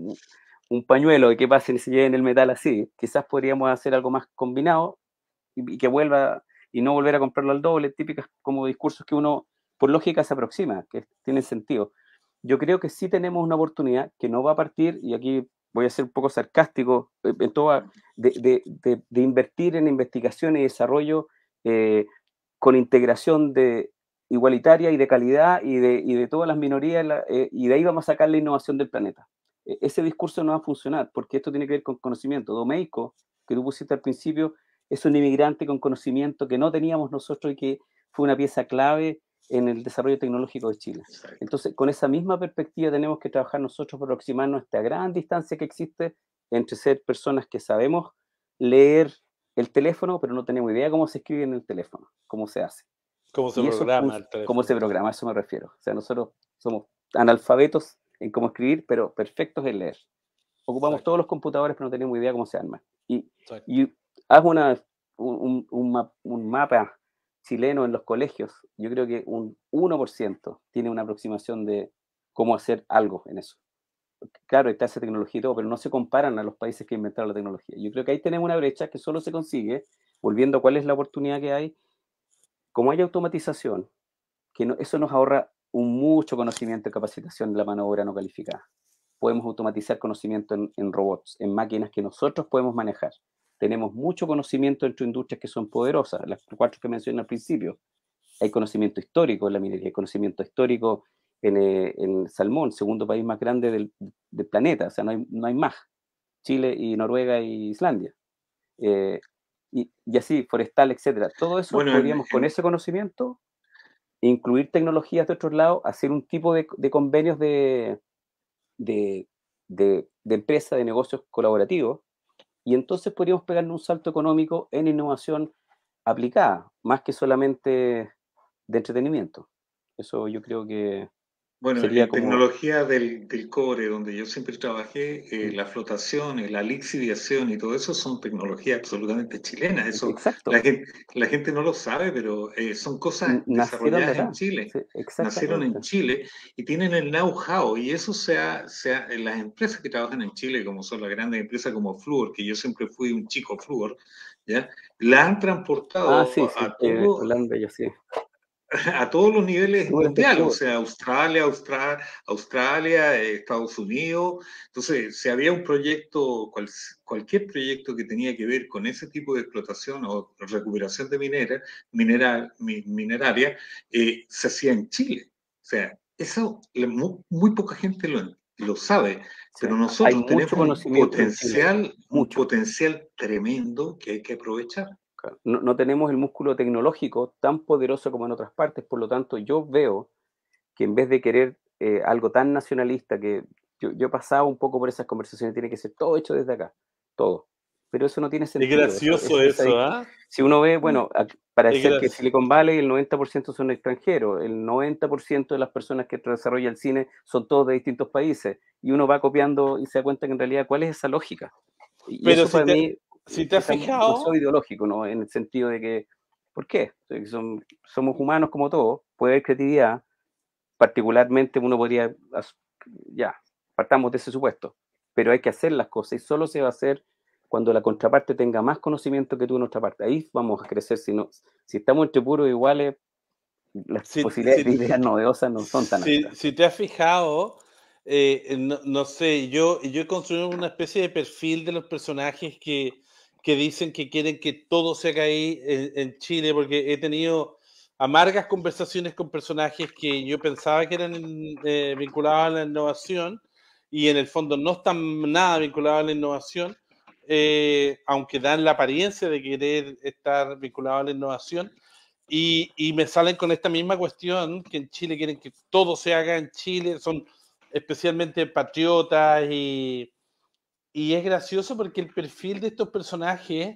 un pañuelo y que pasen y se lleven el metal así, quizás podríamos hacer algo más combinado y que vuelva, y no volver a comprarlo al doble, típicas como discursos que uno, por lógica, se aproxima, que tienen sentido. Yo creo que sí tenemos una oportunidad que no va a partir, y aquí voy a ser un poco sarcástico, en todo, de invertir en investigación y desarrollo con integración igualitaria y de calidad y de todas las minorías, y de ahí vamos a sacar la innovación del planeta. Ese discurso no va a funcionar, porque esto tiene que ver con conocimiento. Domeico, que tú pusiste al principio, es un inmigrante con conocimiento que no teníamos nosotros y que fue una pieza clave en el desarrollo tecnológico de Chile. Entonces, con esa misma perspectiva tenemos que trabajar nosotros para aproximarnos a esta gran distancia que existe entre ser personas que sabemos leer el teléfono, pero no tenemos idea cómo se escribe en el teléfono, cómo se hace.
¿Cómo se programa el teléfono?
¿Cómo se programa? A eso me refiero. O sea, nosotros somos analfabetos en cómo escribir, pero perfectos en leer. Ocupamos todos los computadores, pero no tenemos idea cómo se arman. Y haz un mapa chileno en los colegios. Yo creo que un 1% tiene una aproximación de cómo hacer algo en eso. Claro, está esa tecnología y todo, pero no se comparan a los países que inventaron la tecnología. Yo creo que ahí tenemos una brecha que solo se consigue, volviendo a cuál es la oportunidad que hay, como hay automatización, eso nos ahorra mucho conocimiento y capacitación de la mano de obra no calificada. Podemos automatizar conocimiento en robots, en máquinas que nosotros podemos manejar. Tenemos mucho conocimiento dentro de industrias que son poderosas, las 4 que mencioné al principio. Hay conocimiento histórico en la minería, hay conocimiento histórico en salmón, segundo país más grande del planeta, o sea, no hay más. Chile y Noruega y Islandia. Y así, forestal, etcétera. Todo eso podríamos, con ese conocimiento, incluir tecnologías de otros lados, hacer un tipo de convenios de empresa, de negocios colaborativos, y entonces podríamos pegarle un salto económico en innovación aplicada, más que solamente de entretenimiento. Eso yo creo que
Bueno,
Sería
en
como,
tecnología del cobre, donde yo siempre trabajé, la flotación, la lixiviación y todo eso son tecnologías absolutamente chilenas. Eso
exacto,
la gente no lo sabe, pero son cosas
nacieron de
desarrolladas en
acá,
Chile.
sí,
Nacieron en
exactamente.
Chile y tienen el know-how. Y eso en las empresas que trabajan en Chile, como son las grandes empresas como Fluor, que yo siempre fui un chico Fluor, ¿ya? La han
Ah, sí,
transportado
sí,
a todo,
hablando de ellos, sí.
a todos los niveles
Fluor es de
mundiales, o
flúor.
sea, Australia, Estados Unidos. Entonces, si había un proyecto, cualquier proyecto que tenía que ver con ese tipo de explotación o recuperación de mineraria, se hacía en Chile. O sea, eso muy poca gente lo sabe,
Sí,
pero
hay
nosotros
mucho
tenemos
conocimiento en Chile,
un
mucho.
potencial tremendo que hay que aprovechar.
Claro. No, no tenemos el músculo tecnológico tan poderoso como en otras partes, por lo tanto yo veo que en vez de querer algo tan nacionalista, que yo he pasado un poco por esas conversaciones, tiene que ser todo hecho desde acá, todo. Pero eso no tiene
Es
sentido.
gracioso eso, ¿ah?
Si uno ve, bueno, para
Es
decir que
gracioso.
Silicon Valley el 90% son extranjeros, el 90% de las personas que desarrollan el cine son todos de distintos países, y uno va copiando y se da cuenta que en realidad, ¿cuál es esa lógica? Y
Pero
eso para mí
si te has
quizás demasiado
fijado,
ideológico, ¿no? En el sentido de que, ¿por qué? Somos humanos como todos, puede haber creatividad, particularmente uno podría, ya, partamos de ese supuesto, pero hay que hacer las cosas y solo se va a hacer cuando la contraparte tenga más conocimiento que tú en nuestra parte. Ahí vamos a crecer, si estamos entre puros iguales, las
si,
posibilidades de
si,
ideas novedosas no son tan altas.
si te has fijado, no sé, yo he construido una especie de perfil de los personajes que dicen que quieren que todo se haga ahí en Chile, porque he tenido amargas conversaciones con personajes que yo pensaba que eran vinculados a la innovación y en el fondo no están nada vinculados a la innovación, aunque dan la apariencia de querer estar vinculados a la innovación. Y me salen con esta misma cuestión, que en Chile quieren que todo se haga en Chile, son especialmente patriotas y es gracioso porque el perfil de estos personajes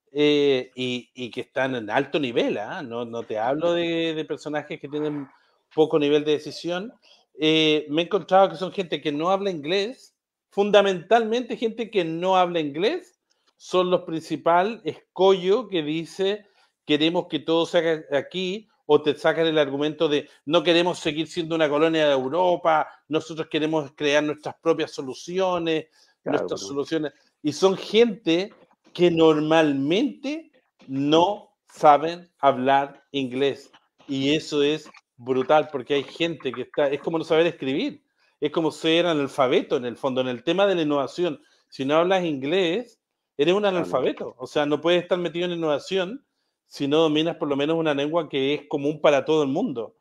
y que están en alto nivel, ¿eh? No te hablo de personajes que tienen poco nivel de decisión, me he encontrado que son gente que no habla inglés, fundamentalmente gente que no habla inglés, son los principal escollo que dice queremos que todo se haga aquí, o te sacan el argumento de no queremos seguir siendo una colonia de Europa, nosotros queremos crear nuestras propias soluciones,
Claro,
nuestras
pero
soluciones. Y son gente que normalmente no saben hablar inglés. Y eso es brutal porque hay gente que está, es como no saber escribir, es como ser analfabeto en el fondo, en el tema de la innovación. Si no hablas inglés, eres un
claro, no.
analfabeto. O sea, no puedes estar metido en innovación si no dominas por lo menos una lengua que es común para todo el mundo.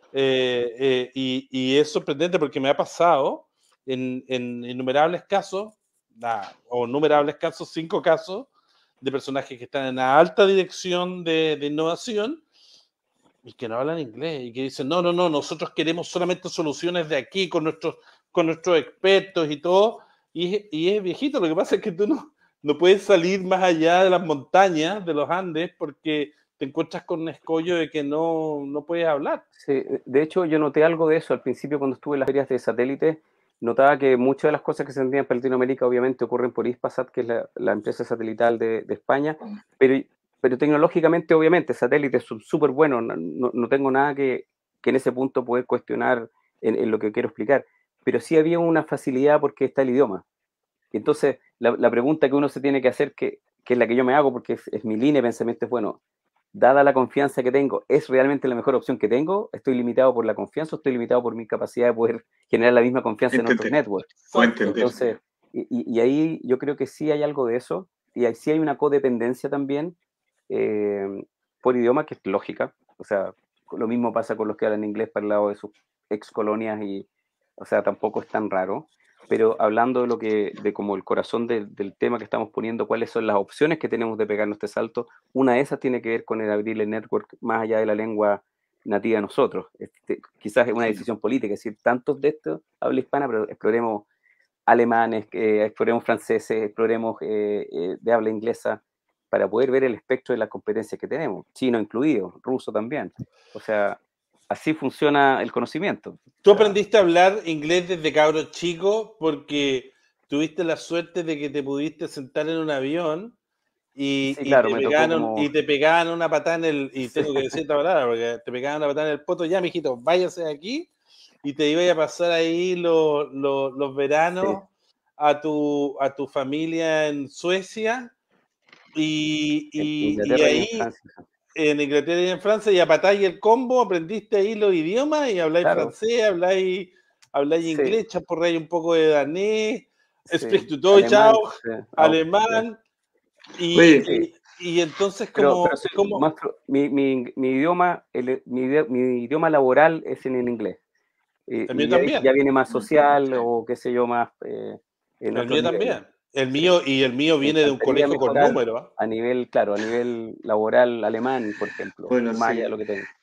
Y es sorprendente porque me ha pasado en innumerables casos, o innumerables casos, 5 casos, de personajes que están en la alta dirección de innovación y que no hablan inglés y que dicen, no, nosotros queremos solamente soluciones de aquí con nuestros expertos y todo. Y es viejito, lo que pasa es que tú no puedes salir más allá de las montañas, de los Andes, porque te encuentras con un escollo de que no puedes hablar.
Sí, de hecho, yo noté algo de eso al principio cuando estuve en las ferias de satélites. Notaba que muchas de las cosas que se vendían para Latinoamérica obviamente ocurren por Hispasat, que es la empresa satelital de España, pero tecnológicamente obviamente satélites son súper buenos, no tengo nada que en ese punto poder cuestionar en lo que quiero explicar, pero sí había una facilidad porque está el idioma. Y entonces la pregunta que uno se tiene que hacer, que es la que yo me hago porque es mi línea de pensamiento, es bueno, dada la confianza que tengo, ¿es realmente la mejor opción que tengo? ¿Estoy limitado por la confianza o estoy limitado por mi capacidad de poder generar la misma confianza en otros
Entender,
networks?
o
Exacto.
entender.
Entonces, y ahí yo creo que sí hay algo de eso, y ahí sí hay una codependencia también por idioma que es lógica. O sea, lo mismo pasa con los que hablan inglés para el lado de sus ex colonias, y, o sea, tampoco es tan raro. Pero hablando de como el corazón del tema que estamos poniendo, cuáles son las opciones que tenemos de pegarnos este salto, una de esas tiene que ver con el abrir el network más allá de la lengua nativa de nosotros. Quizás es una
Sí.
decisión política, es decir, tantos de estos habla hispana, pero exploremos alemanes, exploremos franceses, exploremos de habla inglesa, para poder ver el espectro de las competencias que tenemos, chino incluido, ruso también. O sea, así funciona el conocimiento.
¿Tú
O sea,
aprendiste a hablar inglés desde cabro chico porque tuviste la suerte de que te pudiste sentar en un avión
sí, claro, me tocó como...
te pegaban una patada en el, y
Sí,
tengo que decir esta palabra, porque te pegaban una patada en el poto, ya, mijito, váyase de aquí, y te iba a pasar ahí los veranos a tu familia en Suecia,
en
y
Inglaterra y en
ahí
Francia.
en Inglaterra y en Francia, y a patáis el combo, aprendiste ahí los idiomas, y habláis
Claro,
francés, habláis
sí,
inglés, chapurráis un poco de danés,
sí,
sprichst du Deutsch
alemán,
auch,
sí, sí.
alemán,
Oye,
Sí,
y entonces
pero
como,
sí,
como
mi idioma, mi idioma laboral es en el inglés.
el mío
Y
también,
ya viene más social
sí.
o qué sé yo, más en
el
otros
mío
niveles.
también, el
Sí.
mío, y el mío
Me
viene de un
encantaría
colegio con
mejorar
números, ¿ah?
a nivel, claro, a nivel laboral alemán, por ejemplo,
Bueno,
más allá de
sí.
lo que tengo.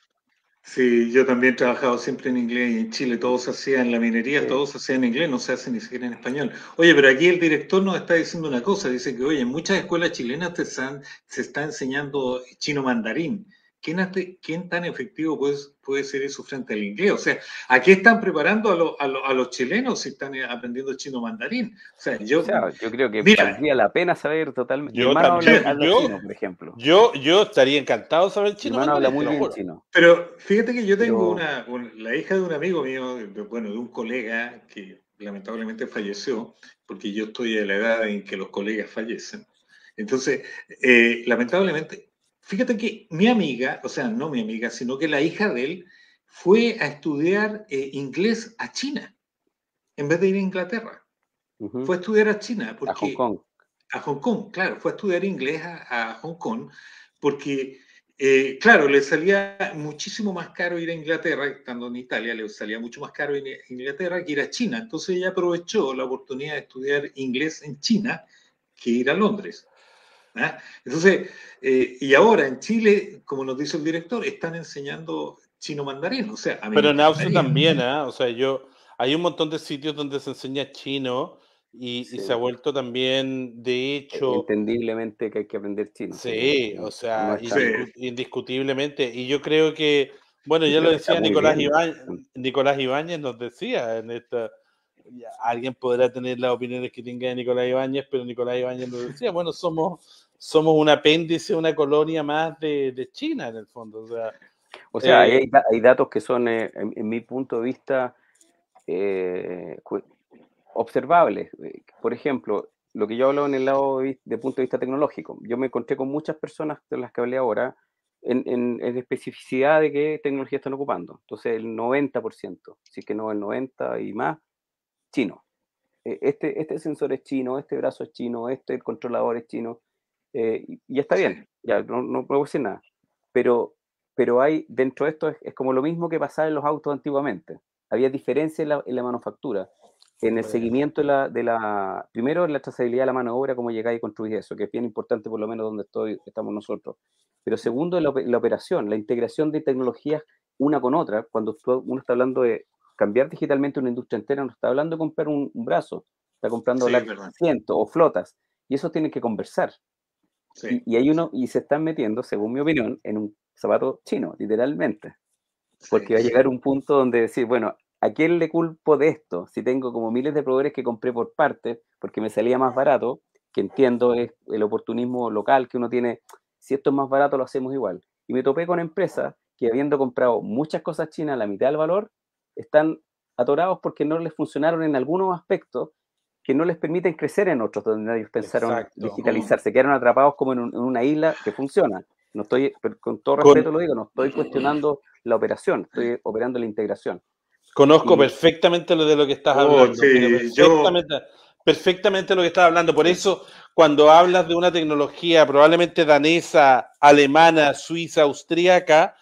Sí, yo también he trabajado siempre en inglés y en Chile todo se hacía en la minería,
Sí,
todo se hacía en inglés, no se hace ni siquiera en español. Oye, pero aquí el director nos está diciendo una cosa, dice que, oye, en muchas escuelas chilenas se está enseñando chino mandarín. ¿Quién tan efectivo puede ser eso frente al inglés? O sea, ¿a qué están preparando a los chilenos si están aprendiendo chino mandarín? O sea,
o sea, yo creo que
mira,
valdría la pena saber totalmente. Mi
Yo
hermano
también,
habla chino, por ejemplo.
yo estaría encantado de saber
Mi
chino
hermano habla
mandarín, te
muy
lo
bien
juro.
chino,
pero fíjate que yo tengo
pero
la hija de un amigo mío, bueno, de un colega que lamentablemente falleció, porque yo estoy a la edad en que los colegas fallecen. Entonces, lamentablemente, fíjate que mi amiga, o sea, no mi amiga, sino que la hija de él fue a estudiar inglés a China, en vez de ir a Inglaterra.
ujú,
Fue a estudiar a China,
a Hong
porque
Kong.
a Hong Kong, claro, fue a estudiar inglés a Hong Kong porque, claro, le salía muchísimo más caro ir a Inglaterra, estando en Italia, le salía mucho más caro ir a Inglaterra que ir a China. Entonces ella aprovechó la oportunidad de estudiar inglés en China que ir a Londres. ¿Ah? Entonces, y ahora en Chile, como nos dice el director, están enseñando chino mandarín. O sea, a mí me
Pero en Austria
encantaría.
también, ¿ah? O sea, hay un montón de sitios donde se enseña chino y se ha
Sí,
vuelto también, de hecho,
entendiblemente que hay que aprender chino, sí,
sí, o
no
sea,
es
Sí,
tan...
indiscutiblemente. Y yo creo que, bueno,
Y
ya lo
creo que está
decía
muy bien.
Nicolás Ibáñez nos decía en esta, alguien podrá tener las opiniones que tenga de Nicolás Ibáñez, pero Nicolás Ibáñez nos decía, bueno, somos un apéndice, una colonia más de China en el fondo. O sea,
O sea,
eh,
hay datos que son, en mi punto de vista, eh, cu- observables. Por ejemplo, lo que yo hablo en el lado de punto de vista tecnológico. Yo me encontré con muchas personas de las que hablé ahora en especificidad de qué tecnología están ocupando. Entonces, el 90%, si es que no el 90% y más, chino. Este sensor es chino, este brazo es chino, este controlador es chino, y está
sí,
bien, ya no puedo decir nada. Pero, hay, dentro de esto es como lo mismo que pasaba en los autos antiguamente. Había diferencia en la manufactura, en el
bueno,
seguimiento primero en la trazabilidad de la mano de obra, cómo llegáis y construís eso, que es bien importante por lo menos donde estamos nosotros. Pero segundo, la operación, la integración de tecnologías una con otra, cuando uno está hablando de cambiar digitalmente una industria entera, no está hablando de comprar un brazo, está comprando
sí, es verdad.
cientos o flotas, y eso tiene que conversar.
Sí,
Y se están metiendo, según mi opinión, en un zapato chino, literalmente, porque
sí,
va a
sí.
llegar un punto donde decir, bueno, ¿a quién le culpo de esto? Si tengo como miles de proveedores que compré por partes, porque me salía más barato, que entiendo es el oportunismo local que uno tiene, si esto es más barato lo hacemos igual. Y me topé con empresas que habiendo comprado muchas cosas chinas a la mitad del valor, están atorados porque no les funcionaron en algunos aspectos que no les permiten crecer en otros donde ellos pensaron
exacto.
digitalizarse, quedaron atrapados como en una isla que funciona. No estoy, pero con todo
Con,
respeto lo digo, no estoy cuestionando la operación, estoy operando la integración.
Conozco
Y
perfectamente lo de lo que estás
Oh,
hablando, pero
sí, yo,
perfectamente lo que estás hablando. Por eso, cuando hablas de una tecnología probablemente danesa, alemana, suiza, austríaca,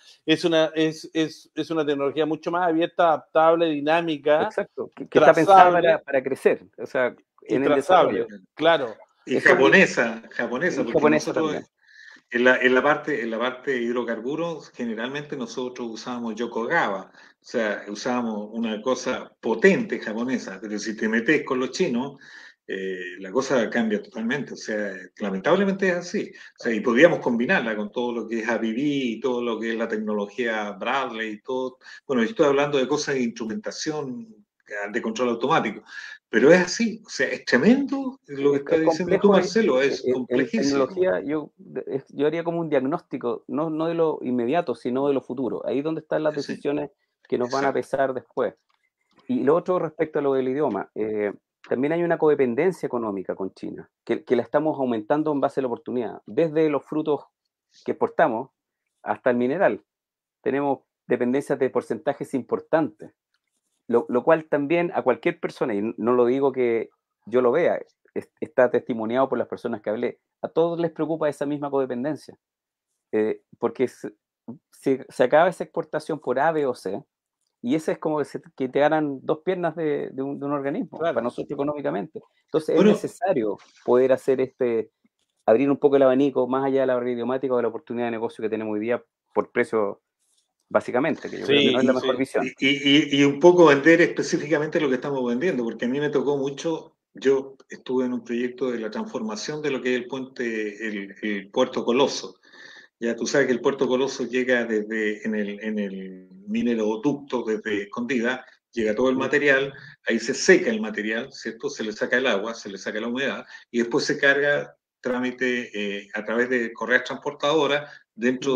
es una tecnología mucho más abierta, adaptable, dinámica,
exacto, que está pensada
trazable
para crecer, o sea,
y
en el desarrollo.
trazable. Claro.
y
Eso,
japonesa,
y
porque
japonesa
nosotros
también.
en la parte de hidrocarburos, generalmente nosotros usábamos Yokogawa, o sea, usábamos una cosa potente japonesa, pero si te metes con los chinos, la cosa cambia totalmente. O sea, lamentablemente es así. O sea, y podríamos combinarla con todo lo que es ABB y todo lo que es la tecnología Bradley y todo. Bueno, yo estoy hablando de cosas de instrumentación de control automático, pero es así. O sea, es tremendo lo que
Es
estás diciendo tú,
complejo
Marcelo, es
en
complejísimo.
tecnología. Yo haría como un diagnóstico, no de lo inmediato, sino de lo futuro. Ahí es donde están las
Sí,
decisiones que nos van a
exacto.
pesar después. Y lo otro respecto a lo del idioma, también hay una codependencia económica con China, que la estamos aumentando en base a la oportunidad, desde los frutos que exportamos hasta el mineral. Tenemos dependencias de porcentajes importantes, lo cual también a cualquier persona, y no lo digo que yo lo vea, está testimoniado por las personas que hablé, a todos les preocupa esa misma codependencia, porque se acaba esa exportación por A, B o C, y ese es como que te ganan dos piernas de un organismo, para
Claro.
nosotros económicamente. Entonces es
Bueno,
necesario poder hacer abrir un poco el abanico más allá de la barrera idiomática o de la oportunidad de negocio que tenemos hoy día por precio, básicamente, que yo creo que no es la
Sí,
mejor
sí.
visión.
y un poco vender específicamente lo que estamos vendiendo, porque a mí me tocó mucho. Yo estuve en un proyecto de la transformación de lo que es el puente, el Puerto Coloso. Ya tú sabes que el Puerto Coloso llega en el mineroducto desde Escondida, llega todo el material, ahí se seca el material, ¿cierto? Se le saca el agua, se le saca la humedad y después se carga trámite a través de correas transportadoras dentro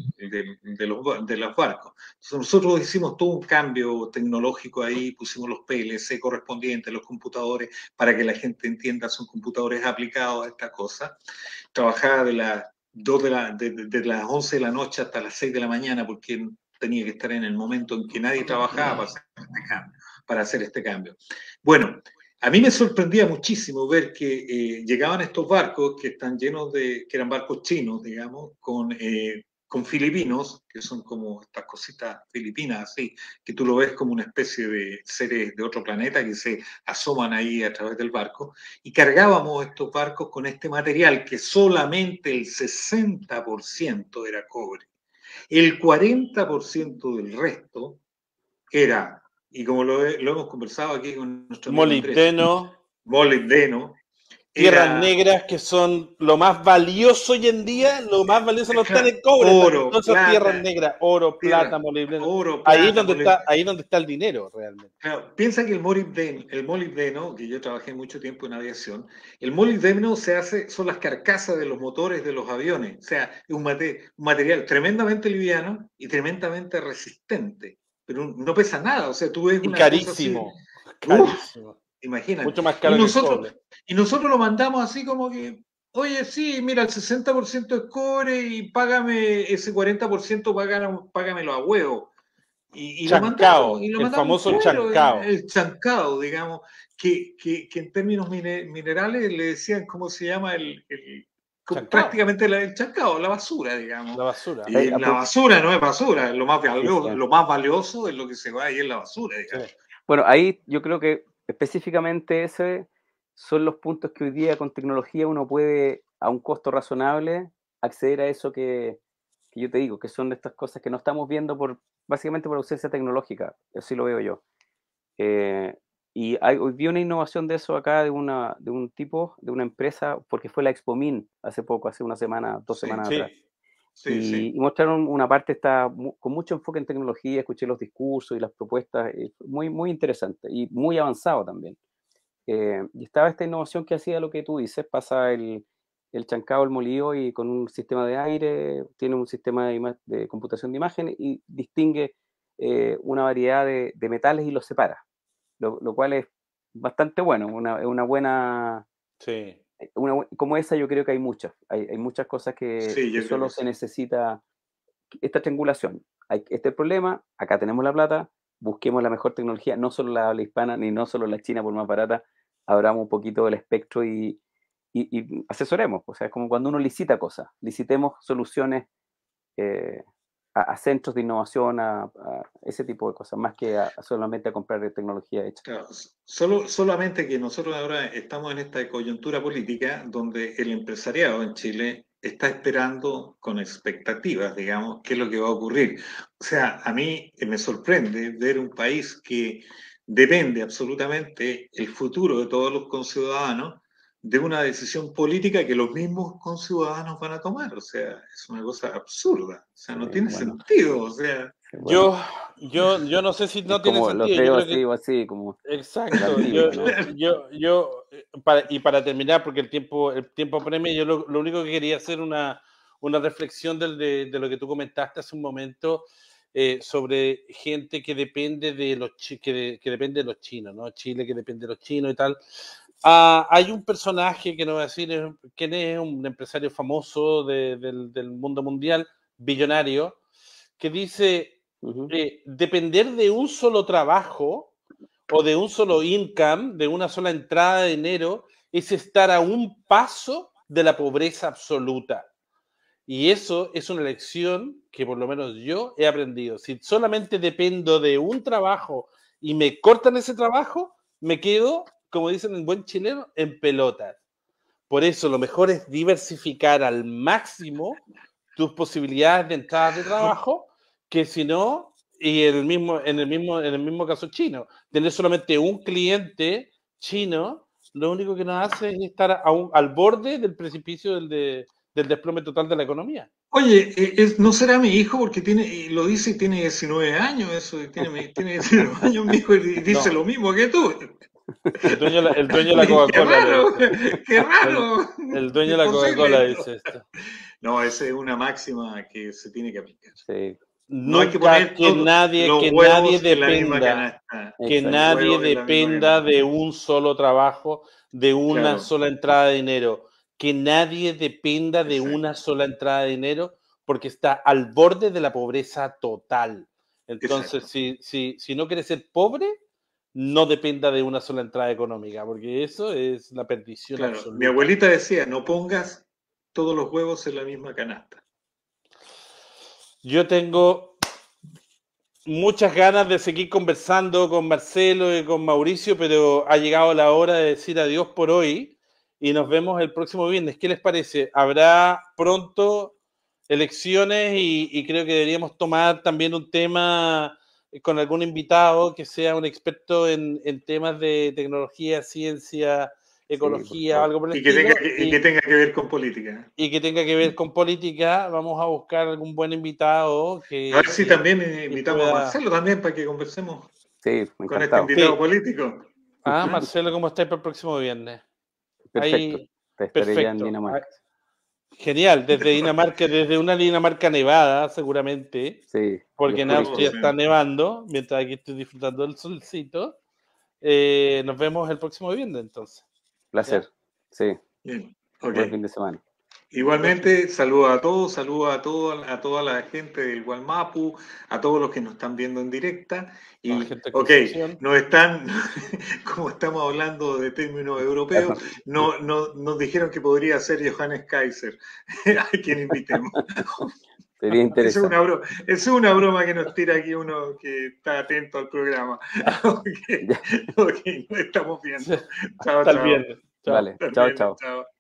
de los barcos. Entonces nosotros hicimos todo un cambio tecnológico ahí, pusimos los PLC correspondientes, los computadores, para que la gente entienda, son computadores aplicados a esta cosa. Trabajaba de las 2 de las 11 de la noche hasta las 6 de la mañana porque tenía que estar en el momento en que nadie trabajaba para hacer este cambio. Bueno, a mí me sorprendía muchísimo ver que llegaban estos barcos que están llenos que eran barcos chinos, digamos, con filipinos, que son como estas cositas filipinas, así, que tú lo ves como una especie de seres de otro planeta que se asoman ahí a través del barco, y cargábamos estos barcos con este material que solamente el 60% era cobre. El 40% del resto era, y como lo hemos conversado aquí con nuestro amigo Andrés,
Molibdeno,
molibdeno,
tierras
era
negras que son lo más valioso hoy en día, lo más valioso no está en el cobre, están en
oro,
todas esas tierras
plata,
negras, oro, plata,
tierra,
molibdeno.
oro, plata, molibdeno.
Ahí es donde está el dinero realmente.
Claro, piensa que el molibdeno, que yo trabajé mucho tiempo en aviación, el molibdeno son las carcasas de los motores de los aviones. O sea, es un material tremendamente liviano y tremendamente resistente, pero no pesa nada. O sea, tú ves
Y
una cosa así,
carísimo,
¡uf!
carísimo.
Imagínate.
Mucho más
Y
caro que el
nosotros,
cobre.
y nosotros lo mandamos así como que, oye, sí, mira, el 60% es cobre y págame ese 40%, págamelo a huevo.
Chancao,
Y lo
el
mandamos
famoso
entero,
chancao.
el chancado, digamos, que en términos minerales le decían, ¿cómo se llama?
Chancao,
Prácticamente el chancado, la basura, digamos.
la basura.
Y la basura no es basura,
Sí, sí.
lo más valioso es lo que se va ahí en la basura,
Sí.
digamos.
Bueno, ahí yo creo que específicamente ese son los puntos que hoy día con tecnología uno puede, a un costo razonable, acceder a eso que yo te digo, que son estas cosas que no estamos viendo básicamente por ausencia tecnológica, así lo veo yo. Hoy vi una innovación de eso acá de un tipo, de una empresa, porque fue la Expo Min hace poco, hace una semana, 2 semanas
Sí,
atrás.
sí, sí.
Y mostraron una parte con mucho enfoque en tecnología, escuché los discursos y las propuestas, muy, muy interesante y muy avanzado también. Y estaba esta innovación que hacía lo que tú dices, pasa el chancado, el molido y con un sistema de aire, tiene un sistema de computación de imagen y distingue una variedad de metales y los separa, lo cual es bastante bueno, una buena...
Sí.
Como esa yo creo que hay muchas cosas
Sí,
que
yo creo
solo
que
se
sí.
necesita esta triangulación. Este problema, acá tenemos la plata, busquemos la mejor tecnología, no solo la habla hispana, ni no solo la china por más barata, abramos un poquito el espectro y asesoremos. O sea, es como cuando uno licita cosas, licitemos soluciones eh, a centros de innovación, a ese tipo de cosas, más que solamente a comprar tecnología hecha.
Claro, solamente que nosotros ahora estamos en esta coyuntura política donde el empresariado en Chile está esperando con expectativas, digamos, qué es lo que va a ocurrir. O sea, a mí me sorprende ver un país que depende absolutamente el futuro de todos los conciudadanos de una decisión política que los mismos conciudadanos van a tomar. O sea, es una cosa absurda. O sea, no tiene sentido. O sea,
bueno. Yo no sé si no tiene
como
sentido.
Los dedos
yo creo que...
así, como
Exacto. Para terminar, porque el tiempo premia, yo lo único que quería hacer una reflexión de lo que tú comentaste hace un momento sobre gente que depende de los que depende de los chinos, ¿no? Chile que depende de los chinos y tal. Hay un personaje que no voy a decir quién es, un empresario famoso del mundo mundial, billonario, que dice depender de un solo trabajo o de un solo income, de una sola entrada de dinero, es estar a un paso de la pobreza absoluta. Y eso es una lección que por lo menos yo he aprendido. Si solamente dependo de un trabajo y me cortan ese trabajo, me quedo, como dicen en buen chileno, en pelotas. Por eso lo mejor es diversificar al máximo tus posibilidades de entrada de trabajo, que si no, y en el mismo caso chino, tener solamente un cliente chino, lo único que nos hace es estar al borde del precipicio del desplome total de la economía.
oye, no será mi hijo porque lo dice y tiene 19 años, eso, tiene 19 años mi hijo y dice
No.
lo mismo que tú.
El dueño de la Coca-Cola.
¡Qué raro!
El dueño de la Coca-Cola dice esto.
No, esa es una máxima que se tiene que aplicar.
Sí.
No hay que
Nunca
poner
que nadie dependa de un solo trabajo, de una sola entrada de dinero. Que nadie dependa de una sola entrada de dinero porque está al borde de la pobreza total. Entonces, si no quieres ser pobre, no dependa de una sola entrada económica, porque eso es la perdición absoluta.
Mi abuelita decía, no pongas todos los huevos en la misma canasta.
Yo tengo muchas ganas de seguir conversando con Marcelo y con Mauricio, pero ha llegado la hora de decir adiós por hoy y nos vemos el próximo viernes. ¿Qué les parece? Habrá pronto elecciones y creo que deberíamos tomar también un tema con algún invitado que sea un experto en temas de tecnología, ciencia, ecología, algo por el estilo.
Y que tenga que ver con política.
Y que tenga que ver con política. Vamos a buscar algún buen invitado.
A ver si también invitamos a Marcelo también para que conversemos con este invitado político.
Marcelo, ¿cómo estáis para el próximo viernes?
Perfecto. Te estaré en Dinamarca.
Genial, desde Dinamarca, desde una Dinamarca nevada, seguramente.
Sí.
Porque en Austria está nevando, mientras aquí estoy disfrutando del solcito. Nos vemos el próximo viernes, entonces.
Placer. Sí.
Bien.
Buen fin de semana.
Igualmente, saludos a toda la gente del Gualmapu, a todos los que nos están viendo en directa. Y, nos están, como estamos hablando de términos europeos, nos dijeron que podría ser Johannes Kaiser, a quien invitemos.
Sería interesante.
Es una broma que nos tira aquí uno que está atento al programa. Ok, nos estamos viendo.
Chao, chao.
Vale, chao.